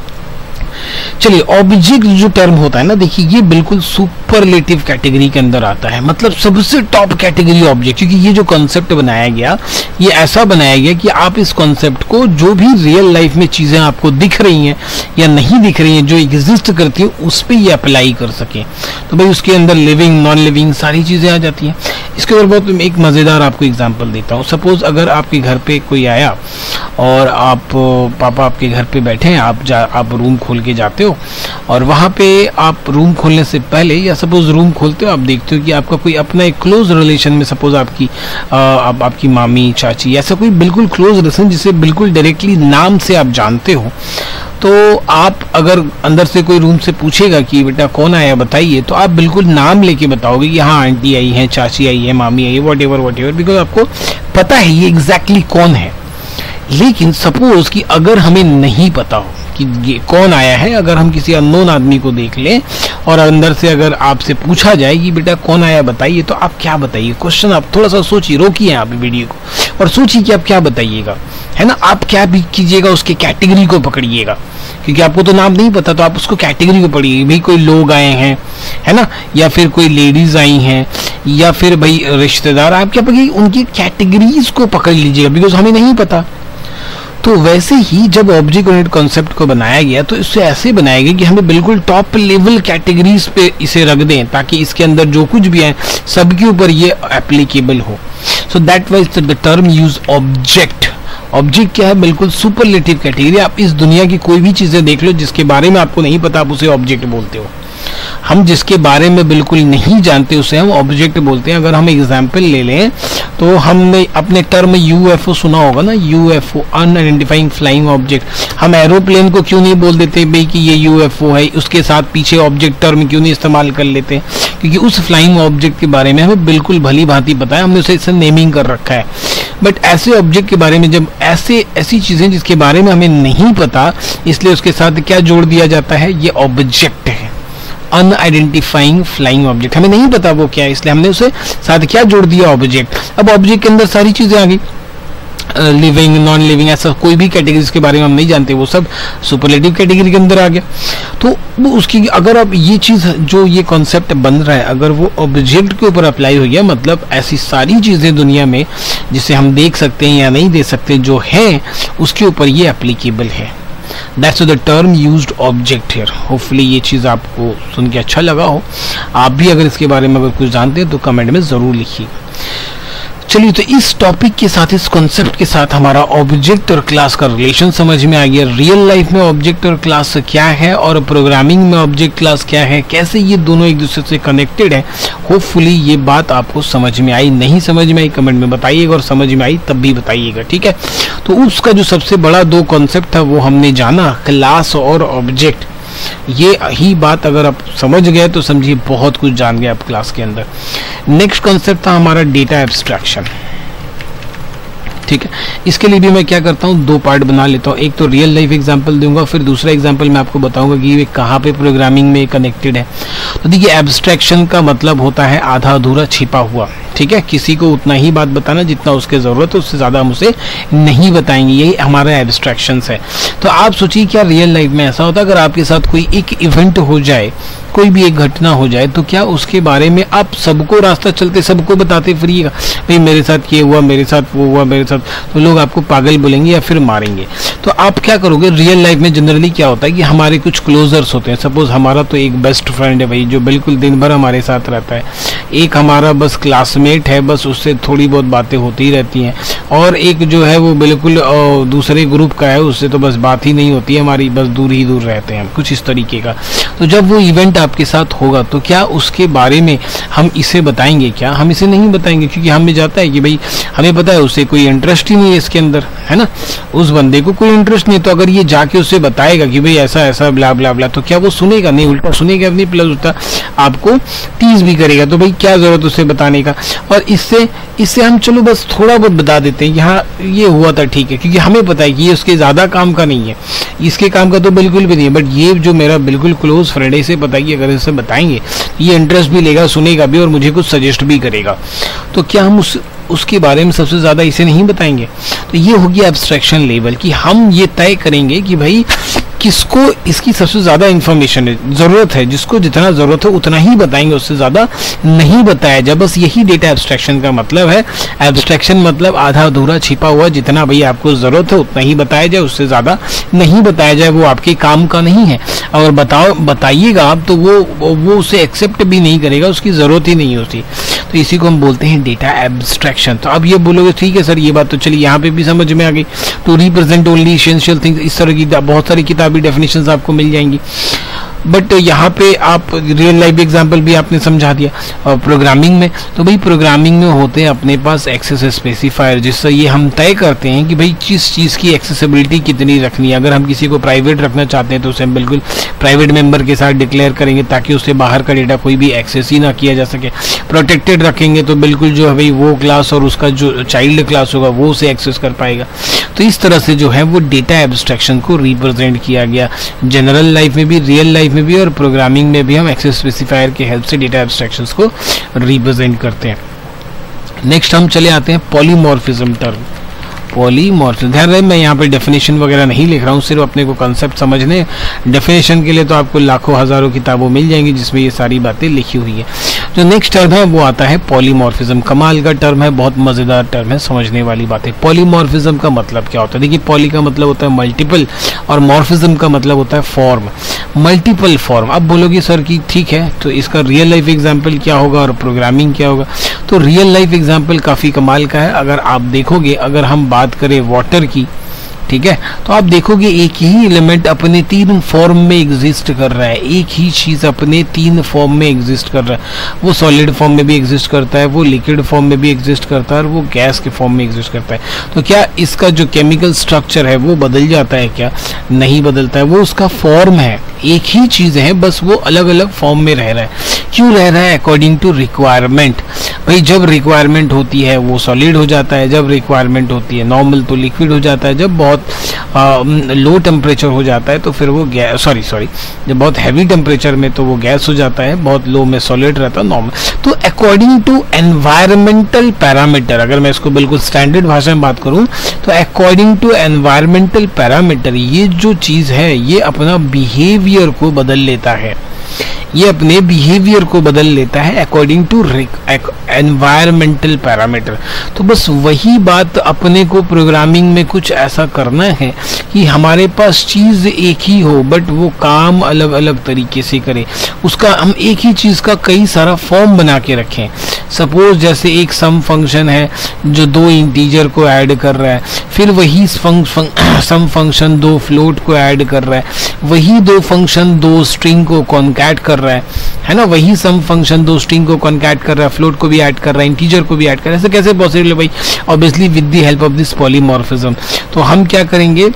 A: चलिए, ऑब्जेक्ट जो टर्म होता है ना, देखिए ये बिल्कुल सुपरलेटिव कैटेगरी के अंदर आता है, मतलब सबसे टॉप कैटेगरी ऑब्जेक्ट, क्योंकि ये जो कॉन्सेप्ट बनाया गया ये ऐसा बनाया गया कि आप इस कॉन्सेप्ट को जो भी रियल लाइफ में चीजें आपको दिख रही हैं या नहीं दिख रही हैं, जो एग्जिस्ट करती हैं, उस पर ये अप्लाई कर सकें। तो भाई उसके अंदर लिविंग नॉन लिविंग सारी चीजें आ जाती हैं। इसके ऊपर बहुत एक मजेदार आपको एग्जाम्पल देता हूँ। सपोज अगर आपके घर पे कोई आया और आप पापा आपके घर पे बैठे हैं, आप जा आप रूम खोल के जाते हो, और वहाँ पे आप रूम खोलने से पहले या सपोज रूम खोलते हो, आप देखते हो कि आपका कोई अपना एक क्लोज रिलेशन में, सपोज आपकी आ, आप, आपकी मामी चाची, ऐसा कोई बिल्कुल क्लोज रिलेशन जिसे बिल्कुल डायरेक्टली नाम से आप जानते हो, तो आप अगर अंदर से कोई रूम से पूछेगा कि बेटा कौन आया बताइए, तो आप बिल्कुल नाम लेके बताओगे कि हाँ आंटी आई है, चाची आई है, मामी आई है, whatever whatever, because आपको पता है ये एग्जैक्टली कौन है। लेकिन सपोज कि अगर हमें नहीं पता हो कि ये कौन आया है, अगर हम किसी अननोन आदमी को देख लें और अंदर से अगर आपसे पूछा जाए कि बेटा कौन आया बताइए, तो आप क्या बताइए? क्वेश्चन आप थोड़ा सा सोचिए, रोकिए आप वीडियो को और सोचिए कि आप क्या बताइएगा, है ना। आप क्या भी कीजिएगा, उसके कैटेगरी को पकड़िएगा, क्योंकि आपको तो नाम नहीं पता, तो आप उसको कैटेगरी को पढ़िए। भाई कोई लोग आए हैं, है ना, या फिर कोई लेडीज आई हैं, या फिर भाई रिश्तेदार, आप क्या पकड़िए, उनकी कैटेगरीज को पकड़ लीजिएगा, बिकॉज हमें नहीं पता। तो वैसे ही जब ऑब्जेक्ट ओरिएंटेड कॉन्सेप्ट को बनाया गया, तो इससे ऐसे बनाया गया कि हमें बिल्कुल टॉप लेवल कैटेगरीज पे इसे रख दें, ताकि इसके अंदर जो कुछ भी है सबके ऊपर ये एप्लीकेबल हो। So that was the term use object. Object क्या है, बिल्कुल सुपरलेटिव कैटेगरी। आप इस दुनिया की कोई भी चीजें देख लो जिसके बारे में आपको नहीं पता, आप उसे ऑब्जेक्ट बोलते हो। हम जिसके बारे में बिल्कुल नहीं जानते उसे हम ऑब्जेक्ट बोलते हैं। अगर हम एग्जाम्पल ले लें तो हमने अपने टर्म यूएफओ सुना होगा ना, यूएफओ अनआइडेंटिफाइंग फ्लाइंग ऑब्जेक्ट। हम एरोप्लेन को क्यों नहीं बोल देते भाई कि ये यूएफओ है, उसके साथ पीछे ऑब्जेक्ट टर्म क्यों नहीं इस्तेमाल कर लेते? क्योंकि उस फ्लाइंग ऑब्जेक्ट के बारे में हमें बिल्कुल भली भांति पता है, हमने उसे इसे नेमिंग कर रखा है। बट ऐसे ऑब्जेक्ट के बारे में जब ऐसे ऐसी चीजें जिसके बारे में हमें नहीं पता, इसलिए उसके साथ क्या जोड़ दिया जाता है, ये ऑब्जेक्ट है, अनआइडेंटिफाइंग फ्लाइंग ऑब्जेक्ट। हमें नहीं पता वो क्या है, इसलिए हमने उसे साथ क्या जोड़ दिया, ऑब्जेक्ट। अब ऑब्जेक्ट के अंदर सारी चीजें आ गई, लिविंग, नॉन लिविंग, ऐसा कोई भी कैटेगरीज के बारे में हम नहीं जानते, वो सब सुपरलेटिव कैटेगरी के अंदर आ गया। तो वो उसकी अगर अब ये चीज जो ये कॉन्सेप्ट बन रहा है, अगर वो ऑब्जेक्ट के ऊपर अप्लाई हो गया, मतलब ऐसी सारी चीजें दुनिया में जिसे हम देख सकते हैं या नहीं देख सकते जो है, उसके ऊपर ये एप्लीकेबल है। That's the term used object here. Hopefully ये चीज़ आपको सुन के अच्छा लगा हो। आप भी अगर इसके बारे में अगर कुछ जानते हैं तो कमेंट में ज़रूर लिखिए। चलिए, तो इस टॉपिक के साथ, इस कॉन्सेप्ट के साथ हमारा ऑब्जेक्ट और क्लास का रिलेशन समझ में आ गया। रियल लाइफ में ऑब्जेक्ट और क्लास क्या है और प्रोग्रामिंग में ऑब्जेक्ट क्लास क्या है, कैसे ये दोनों एक दूसरे से कनेक्टेड है। होपफुली ये बात आपको समझ में आई। नहीं समझ में आई कमेंट में बताइएगा, और समझ में आई तब भी बताइएगा, ठीक है। तो उसका जो सबसे बड़ा दो कॉन्सेप्ट था वो हमने जाना, क्लास और ऑब्जेक्ट। ये ही बात अगर आप समझ गए तो समझिए बहुत कुछ जान गए आप क्लास के अंदर। नेक्स्ट कॉन्सेप्ट था हमारा डेटा एब्स्ट्रैक्शन, ठीक है। इसके लिए भी मैं क्या करता हूँ, दो पार्ट बना लेता हूँ। एक तो रियल लाइफ एग्जांपल दूंगा, फिर दूसरा एग्जांपल मैं आपको बताऊंगा कि ये कहाँ पे प्रोग्रामिंग में कनेक्टेड है। तो देखिए, एब्स्ट्रैक्शन का मतलब होता है आधा अधूरा, छिपा हुआ, ठीक है। किसी को उतना ही बात बताना जितना उसके जरूरत है, उससे ज्यादा हम उसे नहीं बताएंगे, यही हमारा एब्स्ट्रैक्शन है। तो आप सोचिए क्या रियल लाइफ में ऐसा होता है, अगर आपके साथ कोई एक इवेंट हो जाए, कोई भी एक घटना हो जाए, तो क्या उसके बारे में आप सबको रास्ता चलते सबको बताते फिरिएगा, भाई मेरे साथ ये हुआ, मेरे साथ वो हुआ, मेरे साथ, तो लोग आपको पागल बोलेंगे या फिर मारेंगे। तो आप क्या करोगे, रियल लाइफ में जनरली क्या होता है कि हमारे कुछ क्लोजर्स होते हैं। सपोज हमारा तो एक बेस्ट फ्रेंड है भाई, जो बिल्कुल दिन भर हमारे साथ रहता है। एक हमारा बस क्लासमेट है, बस उससे थोड़ी बहुत बातें होती ही रहती हैं। और एक जो है वो बिल्कुल दूसरे ग्रुप का है, उससे तो बस बात ही नहीं होती है हमारी, बस दूर ही दूर रहते हैं, कुछ इस तरीके का। तो जब वो इवेंट आपके साथ होगा तो क्या उसके बारे में हम इसे बताएंगे? क्या हम इसे नहीं बताएंगे, क्योंकि हमें जाता है कि भाई हमें पता है उसे कोई इंटरेस्ट ही नहीं है इसके अंदर, है ना, उस बंदे को कोई इंटरेस्ट नहीं। तो अगर ये जाके उसे बताएगा कि भाई ऐसा ऐसा ब्ला ब्ला ब्ला, तो क्या वो सुनेगा? नहीं, उल्टा सुनेगा नहीं, प्लस उल्टा आपको टीज भी करेगा। तो भाई क्या जरूरत उसे बताने का। और इससे इससे हम चलो बस थोड़ा बहुत बता देते हैं कि हाँ ये हुआ था, ठीक है, क्योंकि हमें पता है कि ये उसके ज्यादा काम का नहीं है, इसके काम का तो बिल्कुल भी नहीं है। बट ये जो मेरा बिल्कुल क्लोज फ्रेंड है, इसे पता है कि अगर इसे बताएंगे ये इंटरेस्ट भी लेगा, सुनेगा भी और मुझे कुछ सजेस्ट भी करेगा। तो क्या हम उस उसके बारे में सबसे ज्यादा इसे नहीं बताएंगे? तो ये होगी एब्स्ट्रैक्शन लेवल, कि हम ये तय करेंगे कि भाई किसको इसकी सबसे ज्यादा इंफॉर्मेशन है, जरूरत है, जिसको जितना जरूरत है उतना ही बताएंगे, उससे ज्यादा नहीं बताया जाए। बस यही डेटा एब्स्ट्रैक्शन का मतलब है। एब्स्ट्रैक्शन मतलब आधा अधूरा, छिपा हुआ, जितना भाई आपको जरूरत है उतना ही बताया जाए, उससे ज्यादा नहीं बताया जाए। वो आपके काम का नहीं है। अगर बताओ बताइएगा आप तो वो वो उसे एक्सेप्ट भी नहीं करेगा, उसकी जरूरत ही नहीं होती। तो इसी को हम बोलते हैं डेटा एब्स्ट्रैक्शन। तो अब ये बोलोगे ठीक है सर, ये बात तो चलिए यहाँ पे भी समझ में आ गई। To represent only essential things, इस तरह की बहुत सारी किताबी डेफिनेशंस आपको मिल जाएंगी। बट यहाँ पे आप रियल लाइफ एग्जांपल भी आपने समझा दिया। और प्रोग्रामिंग में तो भाई प्रोग्रामिंग में होते हैं अपने पास एक्सेस स्पेसिफायर, जिससे ये हम तय करते हैं कि भाई किस चीज़ की एक्सेसिबिलिटी कितनी रखनी है। अगर हम किसी को प्राइवेट रखना चाहते हैं तो उसे हम बिल्कुल प्राइवेट मेंबर के साथ डिक्लेयर करेंगे, ताकि उससे बाहर का डेटा कोई भी एक्सेस ही ना किया जा सके। प्रोटेक्टेड रखेंगे तो बिल्कुल जो है भाई वो क्लास और उसका जो चाइल्ड क्लास होगा वो उसे एक्सेस कर पाएगा। तो इस तरह से जो है वो डेटा एब्स्ट्रैक्शन को रिप्रेजेंट किया गया। जनरल लाइफ में भी, रियल लाइफ में भी और प्रोग्रामिंग में भी हम एक्सेस स्पेसिफायर के हेल्प से डेटा एब्स्ट्रैक्शंस को रिप्रेजेंट करते हैं। नेक्स्ट हम चले आते हैं पॉलीमॉर्फिज्म टर्म। पॉलीमॉर्फिज्म, ध्यान रहे मैं यहाँ पे डेफिनेशन वगैरह नहीं लिख रहा हूँ, सिर्फ अपने को कंसेप्ट समझने। डेफिनेशन के लिए तो आपको लाखों हजारों किताबों मिल जाएंगी जिसमें ये सारी बातें लिखी हुई है। जो नेक्स्ट टर्म है वो आता है पॉलीमॉर्फिज्म। कमाल का टर्म है, बहुत मजेदार टर्म है, समझने वाली बात है। पॉलीमॉर्फिज्म का मतलब क्या होता है? देखिए, पॉली का मतलब होता है मल्टीपल और मॉर्फिज्म का मतलब होता है फॉर्म। Multiple form. अब बोलोगे सर कि ठीक है, तो इसका रियल लाइफ एग्जांपल क्या होगा और प्रोग्रामिंग क्या होगा? तो रियल लाइफ एग्जांपल काफ़ी कमाल का है। अगर आप देखोगे, अगर हम बात करें वाटर की, ठीक है, तो आप देखोगे एक ही एलिमेंट अपने तीन फॉर्म में एग्जिस्ट कर रहा है। एक ही चीज़ अपने तीन फॉर्म में एग्जिस्ट कर रहा है। वो सॉलिड फॉर्म में भी एग्जिस्ट करता है, वो लिक्विड फॉर्म में भी एग्जिस्ट करता है, और वो गैस के फॉर्म में एग्जिस्ट करता है। तो क्या इसका जो केमिकल स्ट्रक्चर है वो बदल जाता है क्या? नहीं बदलता है। वो उसका फॉर्म है, एक ही चीज़ है, बस वो अलग अलग फॉर्म में रह रहा है। क्यों रह रहा है? According to requirement. भाई जब रिक्वायरमेंट होती है वो सॉलिड हो जाता है, जब रिक्वायरमेंट होती है नॉर्मल तो लिक्विड हो जाता है, जब बहुत लो टेम्परेचर हो जाता है तो फिर वो गैस, सॉरी सॉरी जब बहुत हैवी टेम्परेचर में तो वो गैस हो जाता है, बहुत लो में सॉलिड रहता है, नॉर्मल। तो अकॉर्डिंग टू एनवायरमेंटल पैरामीटर, अगर मैं इसको बिल्कुल स्टैंडर्ड भाषा में बात करूं तो अकॉर्डिंग टू एनवायरमेंटल पैरामीटर ये जो चीज़ है ये अपना बिहेवियर को बदल लेता है, ये अपने बिहेवियर को बदल लेता है अकॉर्डिंग टू एनवायरमेंटल पैरामीटर। तो बस वही बात अपने को प्रोग्रामिंग में कुछ ऐसा करना है कि हमारे पास चीज़ एक ही हो बट वो काम अलग अलग तरीके से करे। उसका हम एक ही चीज़ का कई सारा फॉर्म बना के रखें। सपोज जैसे एक सम फंक्शन है जो दो इंटीजर को ऐड कर रहा है, फिर वही सम फंक्शन दो फ्लोट को ऐड कर रहा है, वही दो फंक्शन दो स्ट्रिंग को कॉन्कैट कर रहा है, है ना, वही सम फंक्शन दो स्ट्रिंग को कॉन्कैट कर रहा है, फ्लोट को भी ऐड कर रहा है, इंटीजर को भी ऐड कर रहा है। ऐसे कैसे पॉसिबल है भाई? Obviously with the help of this polymorphism. तो हम क्या करेंगे,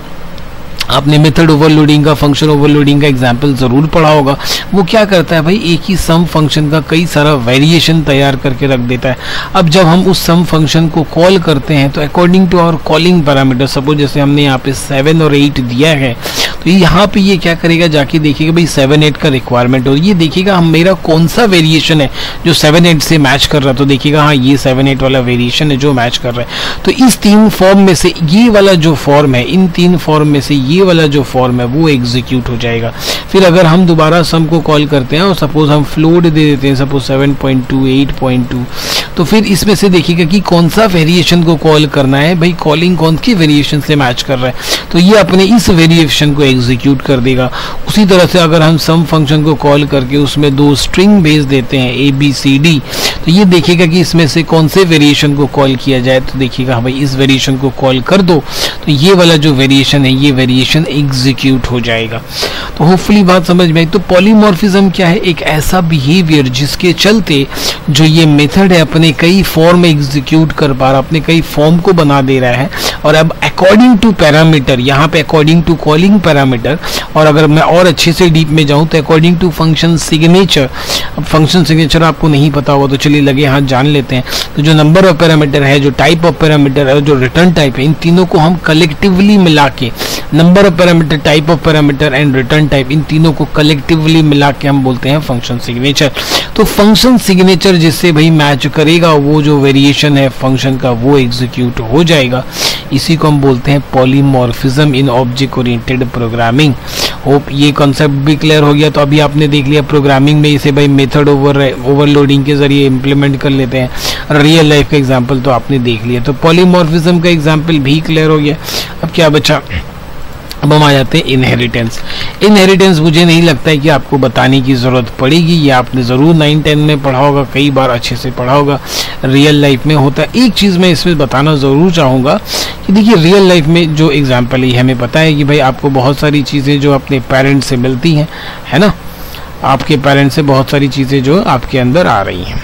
A: आपने मेथड ओवरलोडिंग का, फंक्शन ओवरलोडिंग का एग्जाम्पल जरूर पढ़ा होगा। वो क्या करता है भाई, एक ही सम फंक्शन का कई सारा वेरिएशन तैयार करके रख देता है। अब जब हम उस सम फंक्शन को कॉल करते हैं तो according to our calling parameter, suppose जैसे हमने यहाँ पे सेवन और एट दिया है, तो यहाँ पे ये क्या करेगा, जाके देखिएगा भाई सेवन एट का रिक्वायरमेंट हो, ये देखिएगा हम मेरा कौन सा वेरिएशन है जो सेवन एट से मैच कर रहा है। तो देखिएगा हाँ ये सेवन एट वाला वेरिएशन है जो मैच कर रहा है। तो इस तीन फॉर्म में से ये वाला जो फॉर्म है, इन तीन फॉर्म में से ये वाला जो फॉर्म है वो एग्जीक्यूट हो जाएगा। फिर अगर हम दोबारा सम को कॉल करते हैं और सपोज हम फ्लोट दे देते हैं, suppose seven point two, eight point two, तो फिर इसमें से देखिएगा कि कौन सा वेरिएशन को कॉल करना है, भाई कॉलिंग कौन सी वेरिएशन से मैच कर रहा है, तो ये अपने इस वेरिएशन को एग्जीक्यूट कर देगा। उसी तरह से अगर हम सम फंक्शन को कॉल करके उसमें दो स्ट्रिंग भेज देते हैं ए बी सी डी, तो ये देखिएगा कि इसमें से कौन से वेरिएशन को कॉल किया जाए, तो देखिएगा हाँ भाई इस वेरिएशन को कॉल कर दो, तो ये वाला जो वेरिएशन है ये वेरिएशन एग्जीक्यूट हो जाएगा। तो होपफुली बात समझ में आई। तो पॉलीमॉर्फिज्म क्या है, एक ऐसा बिहेवियर जिसके चलते जो ये मेथड है अपने कई फॉर्म एग्जीक्यूट कर पा रहा, अपने कई फॉर्म को बना दे रहा है। और अब अकॉर्डिंग टू पैरामीटर, यहाँ पे अकॉर्डिंग टू कॉलिंग पैरामीटर, और अगर मैं और अच्छे से डीप में जाऊँ तो अकॉर्डिंग टू फंक्शन सिग्नेचर। अब फंक्शन सिग्नेचर आपको नहीं पता होगा तो चलिए लगे हाथ जान लेते हैं। तो जो नंबर ऑफ पैरामीटर है, जो टाइप ऑफ पैरामीटर है, जो रिटर्न टाइप है, इन तीनों को हम कलेक्टिवली मिला के, number of parameter, type of parameter and return type, इन तीनों को कलेक्टिवली मिला के हम बोलते हैं फंक्शन सिग्नेचर। तो फंक्शन सिग्नेचर जिससे भाई मैच करेगा वो जो वेरिएशन है फंक्शन का वो एग्जीक्यूट हो जाएगा। इसी को हम बोलते हैं polymorphism in object oriented programming. Hope ये कॉन्सेप्ट भी क्लियर हो गया। तो अभी आपने देख लिया प्रोग्रामिंग में इसे भाई मेथड ओवर ओवरलोडिंग के जरिए इंप्लीमेंट कर लेते हैं। रियल लाइफ का एग्जांपल तो आपने देख लिया। तो पॉलीमॉर्फिज्म का एग्जांपल भी क्लियर हो गया। अब क्या बचा, अब हम आ जाते हैं इनहेरिटेंस। इनहेरिटेंस मुझे नहीं लगता है कि आपको बताने की ज़रूरत पड़ेगी, ये आपने ज़रूर नाइन टेन में पढ़ा होगा, कई बार अच्छे से पढ़ा होगा, रियल लाइफ में होता है। एक चीज़ मैं इसमें बताना ज़रूर चाहूँगा कि देखिए रियल लाइफ में जो एग्जाम्पल है हमें पता है कि भाई आपको बहुत सारी चीज़ें जो अपने पेरेंट्स से मिलती हैं, है ना, आपके पेरेंट्स से बहुत सारी चीज़ें जो आपके अंदर आ रही हैं।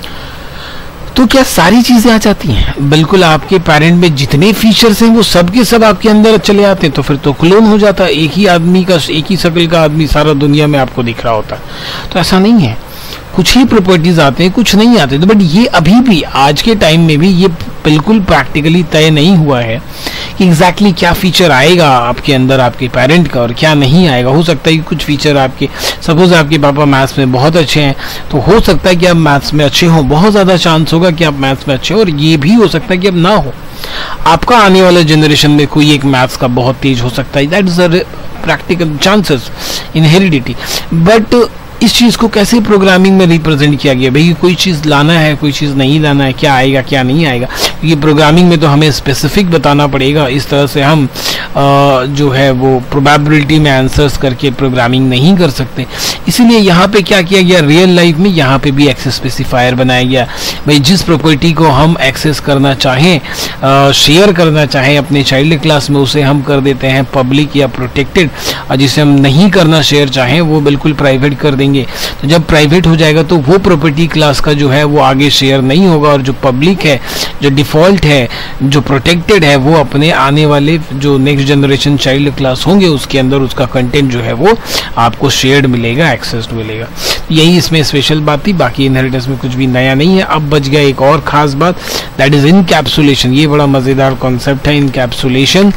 A: तो क्या सारी चीजें आ जाती हैं? बिल्कुल, आपके पेरेंट में जितने फीचर्स हैं वो सब के सब आपके अंदर चले आते हैं, तो फिर तो क्लोन हो जाता है। एक ही आदमी का, एक ही शक्ल का आदमी सारा दुनिया में आपको दिख रहा होता है। तो ऐसा नहीं है, कुछ ही प्रॉपर्टीज आते हैं, कुछ नहीं आते। तो बट ये अभी भी आज के टाइम में भी ये बिल्कुल प्रैक्टिकली तय नहीं हुआ है कि एग्जैक्टली क्या फीचर आएगा आपके अंदर आपके पेरेंट का और क्या नहीं आएगा। हो सकता है कि कुछ फीचर आपके, सपोज आपके पापा मैथ्स में बहुत अच्छे हैं तो हो सकता है कि आप मैथ्स में अच्छे हों, बहुत ज़्यादा चांस होगा कि आप मैथ्स में अच्छे हो, और ये भी हो सकता है कि अब ना हो। आपका आने वाले जनरेशन में कोई एक मैथ्स का बहुत तेज हो सकता है, that is a practical chances in heredity. But इस चीज़ को कैसे प्रोग्रामिंग में रिप्रेजेंट किया गया, भाई कोई चीज़ लाना है, कोई चीज़ नहीं लाना है, क्या आएगा क्या नहीं आएगा, क्योंकि प्रोग्रामिंग में तो हमें स्पेसिफिक बताना पड़ेगा। इस तरह से हम आ, जो है वो प्रोबेबिलिटी में आंसर्स करके प्रोग्रामिंग नहीं कर सकते। इसीलिए यहाँ पे क्या किया गया, रियल लाइफ में यहाँ पे भी एक्सेस स्पेसिफायर बनाया गया। भाई जिस प्रॉपर्टी को हम एक्सेस करना चाहें, शेयर करना चाहें अपने चाइल्ड क्लास में, उसे हम कर देते हैं पब्लिक या प्रोटेक्टेड, और जिसे हम नहीं करना शेयर चाहें वो बिल्कुल प्राइवेट कर देंगे। तो जब प्राइवेट हो जाएगा तो वो प्रॉपर्टी क्लास का जो है वो आगे शेयर नहीं होगा, और जो पब्लिक है, जो डिफ़ॉल्ट है, जो प्रोटेक्टेड है, वो अपने आने वाले जो नेक्स्ट जनरेशन चाइल्ड क्लास होंगे उसके अंदर उसका कंटेंट जो है वो आपको शेयर्ड मिलेगा, एक्सेस्ड मिलेगा। यही इसमें स्पेशल बात थी, बाकी इनहेरिटेंस में कुछ भी नया नहीं है। अब बच गया एक और खास बात, दैट इज इनकैप्सुलेशन। ये बड़ा मजेदार कॉन्सेप्ट है, इनकैप्सुलेशन।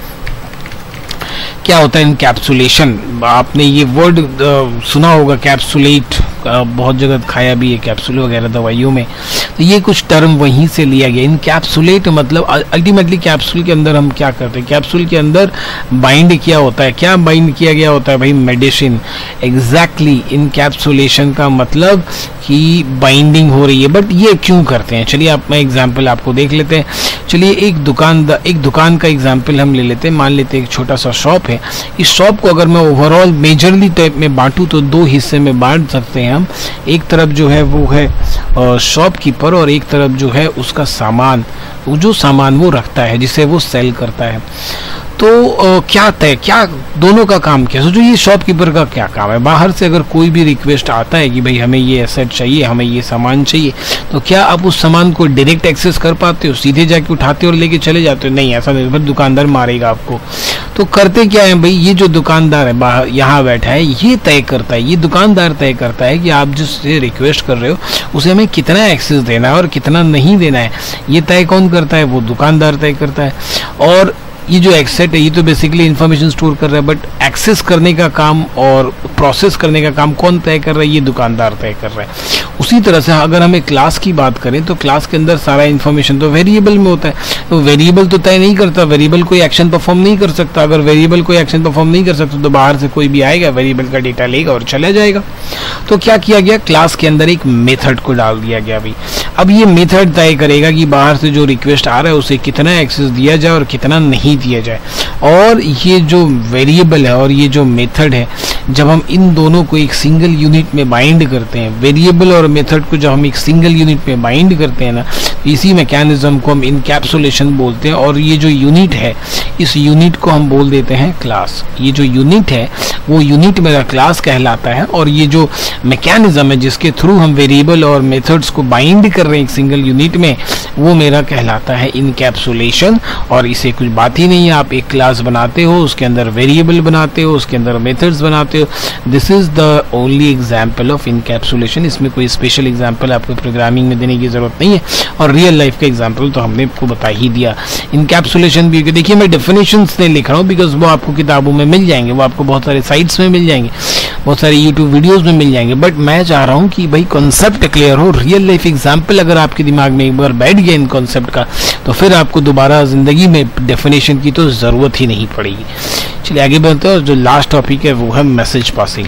A: क्या होता है इनकैप्सुलेशन? आपने ये वर्ड सुना होगा, कैप्सुलेट, बहुत जगह खाया भी है कैप्सूल वगैरह दवाइयों में, तो ये कुछ टर्म वहीं से लिया गया। इनकैप्सुलेट मतलब अल्टीमेटली कैप्सूल के अंदर हम क्या करते हैं, कैप्सूल के अंदर बाइंड किया होता है। क्या बाइंड किया गया होता है भाई? मेडिसिन। एग्जैक्टली, इनकैप्सुलेशन का मतलब कि बाइंडिंग हो रही है। बट ये क्यों करते हैं, चलिए आप मैं एग्जाम्पल आपको देख लेते हैं। चलिए एक दुकान एक दुकान का एग्जाम्पल हम ले लेते हैं। मान लेते हैं एक छोटा सा शॉप है। इस शॉप को अगर मैं ओवरऑल मेजरली टाइप में बांटूं तो दो हिस्से में बांट सकते हैं हम। एक तरफ जो है वो है शॉपकीपर, और एक तरफ जो है उसका सामान, जो सामान वो रखता है, जिसे वो सेल करता है। तो आ, क्या तय क्या दोनों का काम क्या? सोचो ये शॉपकीपर का क्या काम है। बाहर से अगर कोई भी रिक्वेस्ट आता है कि भाई हमें ये एसेट चाहिए, हमें ये सामान चाहिए, तो क्या आप उस सामान को डायरेक्ट एक्सेस कर पाते हो? सीधे जाके उठाते हो और लेके चले जाते हो? नहीं, ऐसा नहीं, दुकानदार मारेगा आपको। तो करते क्या है भाई, ये जो दुकानदार है बाहर यहाँ बैठा है, ये तय करता है, ये दुकानदार तय करता है कि आप जिससे रिक्वेस्ट कर रहे हो उसे हमें कितना एक्सेस देना है और कितना नहीं देना है। ये तय कौन करता है? वो दुकानदार तय करता है। और ये जो एक्सेट है ये तो बेसिकली इंफॉर्मेशन स्टोर कर रहा है, बट एक्सेस करने का काम और प्रोसेस करने का काम कौन तय कर रहा है? ये दुकानदार तय कर रहा है। उसी तरह से अगर हमें क्लास की बात करें तो क्लास के अंदर सारा इन्फॉर्मेशन तो वेरिएबल में होता है। तो वेरिएबल तो तय नहीं करता, वेरिएबल कोई एक्शन परफॉर्म नहीं कर सकता। अगर वेरिएबल कोई एक्शन परफॉर्म नहीं कर सकता तो बाहर से कोई भी आएगा, वेरिएबल का डेटा लेगा और चला जाएगा। तो क्या किया गया, क्लास के अंदर एक मेथड को डाल दिया गया। अभी अब ये मेथड तय करेगा कि बाहर से जो रिक्वेस्ट आ रहा है उसे कितना एक्सेस दिया जाए और कितना नहीं दिया जाए। और ये जो वेरिएबल है और ये जो मेथड है, जब हम इन दोनों को एक सिंगल यूनिट में बाइंड करते हैं, वेरिएबल और मेथड को जब हम एक सिंगल यूनिट में बाइंड करते हैं ना, इसी मैकेनिज्म को हम इनकैप्सुलेशन बोलते हैं। और ये जो यूनिट है, इस यूनिट को हम बोल देते हैं क्लास। ये जो यूनिट है वो यूनिट मेरा क्लास कहलाता है। और ये जो मैकेनिज्म है जिसके थ्रू हम वेरिएबल और मेथड्स को बाइंड कर रहे हैं एक सिंगल यूनिट में, वो मेरा कहलाता है इनकैप्सुलेशन। और इसे कुछ बात ही नहीं है, आप एक क्लास बनाते हो, उसके अंदर वेरिएबल बनाते हो, उसके अंदर मेथड्स बनाते हो। This is the only example of encapsulation. इसमें कोई स्पेशल एग्जाम्पल आपको प्रोग्रामिंग में देने की जरूरत नहीं है, और रियल लाइफ का एग्जाम्पल तो हमने आपको बता ही दिया। इनकैप्सुलेशन भी देखिए, मैं डेफिनेशंस नहीं लिख रहा हूँ, बिकॉज वो आपको किताबों में मिल जाएंगे, वो आपको बहुत सारे साइट्स में मिल जाएंगे, बहुत सारे यूट्यूब वीडियोस में मिल जाएंगे। बट मैं चाह रहा हूँ कि भाई कॉन्सेप्ट क्लियर हो, रियल लाइफ एग्जाम्पल अगर आपके दिमाग में एक बार बैठ गया इन कॉन्सेप्ट का, तो फिर आपको दोबारा जिंदगी में डेफिनेशन की तो जरूरत ही नहीं पड़ेगी। चलिए आगे बढ़ते हैं, और जो लास्ट टॉपिक है वो है मैसेज पासिंग।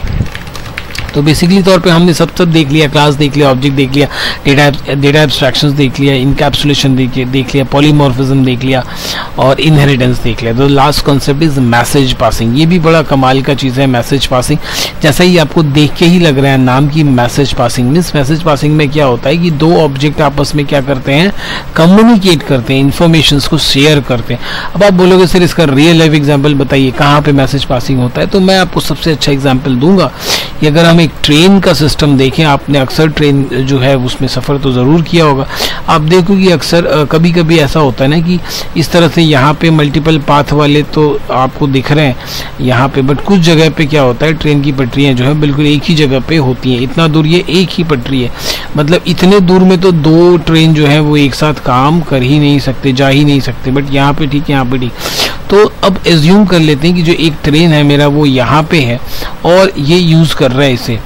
A: तो बेसिकली तौर पे हमने सब सब देख लिया, क्लास देख लिया, ऑब्जेक्ट देख लिया, डेटा डेटा एब्स्ट्रैक्शंस देख लिया, इनकैप्सुलेशन देख देख लिया, पॉलीमॉर्फिज्म देख लिया, और इनहेरिटेंस देख लिया। तो last concept is message passing. ये भी बड़ा कमाल का चीज़ है, मैसेज पासिंग। जैसा ही आपको देख के ही लग रहा है नाम की message passing. Means message passing में क्या होता है कि दो ऑब्जेक्ट आपस में क्या करते हैं, कम्युनिकेट करते हैं, इन्फॉर्मेशन को शेयर करते हैं। अब आप बोलोगे सर इसका रियल लाइफ एग्जाम्पल बताइए, कहाँ पे मैसेज पासिंग होता है? तो मैं आपको सबसे अच्छा एग्जाम्पल दूंगा कि अगर हम एक ट्रेन का सिस्टम देखें, आपने अक्सर ट्रेन जो है उसमें सफ़र तो ज़रूर किया होगा। आप देखो कि अक्सर कभी कभी ऐसा होता है ना कि इस तरह से यहाँ पे मल्टीपल पाथ वाले तो आपको दिख रहे हैं यहाँ पे, बट कुछ जगह पे क्या होता है, ट्रेन की पटरियाँ जो है बिल्कुल एक ही जगह पे होती हैं। इतना दूर ये एक ही पटरी है, मतलब इतने दूर में तो दो ट्रेन जो है वो एक साथ काम कर ही नहीं सकते, जा ही नहीं सकते। बट यहाँ पे ठीक है, यहाँ पे ठीक। तो अब एज्यूम कर लेते हैं कि जो एक ट्रेन है मेरा वो यहाँ पे है और ये यूज़ कर रहा है इसे,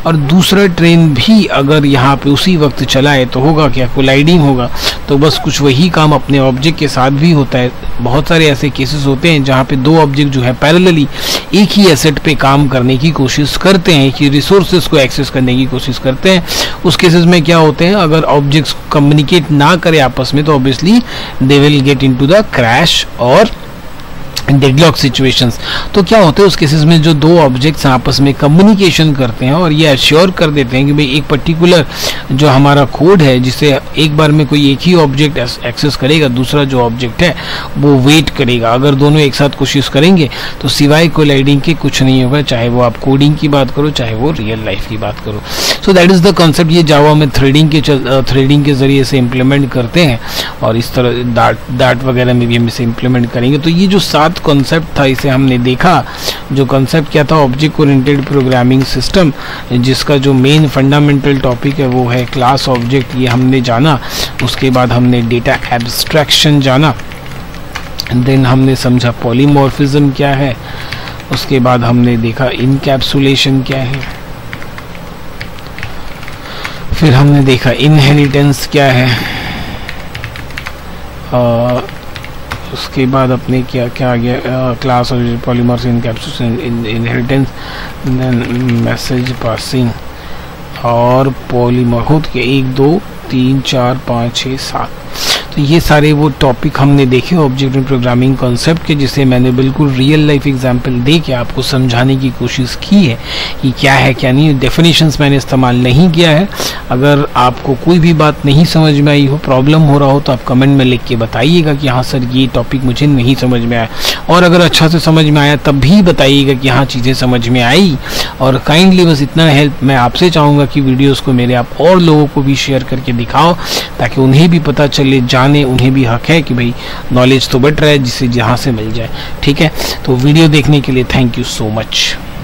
A: और दूसरा ट्रेन भी अगर यहाँ पे उसी वक्त चलाए तो होगा क्या, कोलाइडिंग होगा। तो बस कुछ वही काम अपने ऑब्जेक्ट के साथ भी होता है। बहुत सारे ऐसे केसेस होते हैं जहाँ पे दो ऑब्जेक्ट जो है पैरेलली एक ही एसेट पे काम करने की कोशिश करते हैं, कि रिसोर्सेज को एक्सेस करने की कोशिश करते हैं। उस केसेस में क्या होते हैं, अगर ऑब्जेक्ट्स कम्युनिकेट ना करें आपस में तो obviously they will get into the crash और डेडलॉक सिचुएशंस। तो क्या होता है उस केसेस में, जो दो ऑब्जेक्ट्स आपस में कम्युनिकेशन करते हैं और ये एश्योर कर देते हैं कि भाई एक पर्टिकुलर जो हमारा कोड है, जिसे एक बार में कोई एक ही ऑब्जेक्ट एक्सेस करेगा, दूसरा जो ऑब्जेक्ट है वो वेट करेगा। अगर दोनों एक साथ कोशिश करेंगे तो सिवाय कोलाइडिंग के कुछ नहीं होगा, चाहे वो आप कोडिंग की बात करो चाहे वो रियल लाइफ की बात करो। So that is the concept. ये जावा में थ्रेडिंग के थ्रेडिंग के जरिए से इम्प्लीमेंट करते हैं और इस तरह डाट डाट वगैरह में भी हम इसे इम्प्लीमेंट करेंगे। तो ये जो सात कॉन्सेप्ट था इसे हमने देखा। जो कॉन्सेप्ट क्या था, ऑब्जेक्ट ओरिएंटेड प्रोग्रामिंग सिस्टम, जिसका जो मेन फंडामेंटल टॉपिक है वो है क्लास ऑब्जेक्ट, ये हमने जाना। उसके बाद हमने डेटा एब्स्ट्रैक्शन जाना, देन हमने समझा पॉलीमॉर्फिज्म क्या है, उसके बाद हमने देखा इनकैप्सुलेशन क्या है, फिर हमने देखा इनहेरिटेंस क्या है, आ, उसके बाद अपने क्या क्या आ गया, क्लास और polymorph, encapsulation, inheritance, message passing और पॉलीमॉर्फ के एक दो तीन चार पाँच छः सात। तो ये सारे वो टॉपिक हमने देखे ऑब्जेक्ट प्रोग्रामिंग कॉन्सेप्ट के, जिसे मैंने बिल्कुल रियल लाइफ एग्जांपल दे के आपको समझाने की कोशिश की है कि क्या है क्या नहीं। डेफिनेशंस मैंने इस्तेमाल नहीं किया है। अगर आपको कोई भी बात नहीं समझ में आई हो, प्रॉब्लम हो रहा हो, तो आप कमेंट में लिख के बताइएगा कि हाँ सर ये टॉपिक मुझे नहीं समझ में आया, और अगर अच्छा से समझ में आया तब भी बताइएगा कि हाँ चीज़ें समझ में आई। और काइंडली बस इतना हेल्प मैं आपसे चाहूँगा कि वीडियोज़ को मेरे आप और लोगों को भी शेयर करके दिखाओ, ताकि उन्हें भी पता चले, जाने, उन्हें भी हक है कि भाई नॉलेज तो बढ़ रहा है जिसे जहाँ से मिल जाए। ठीक है, तो वीडियो देखने के लिए थैंक यू सो मच।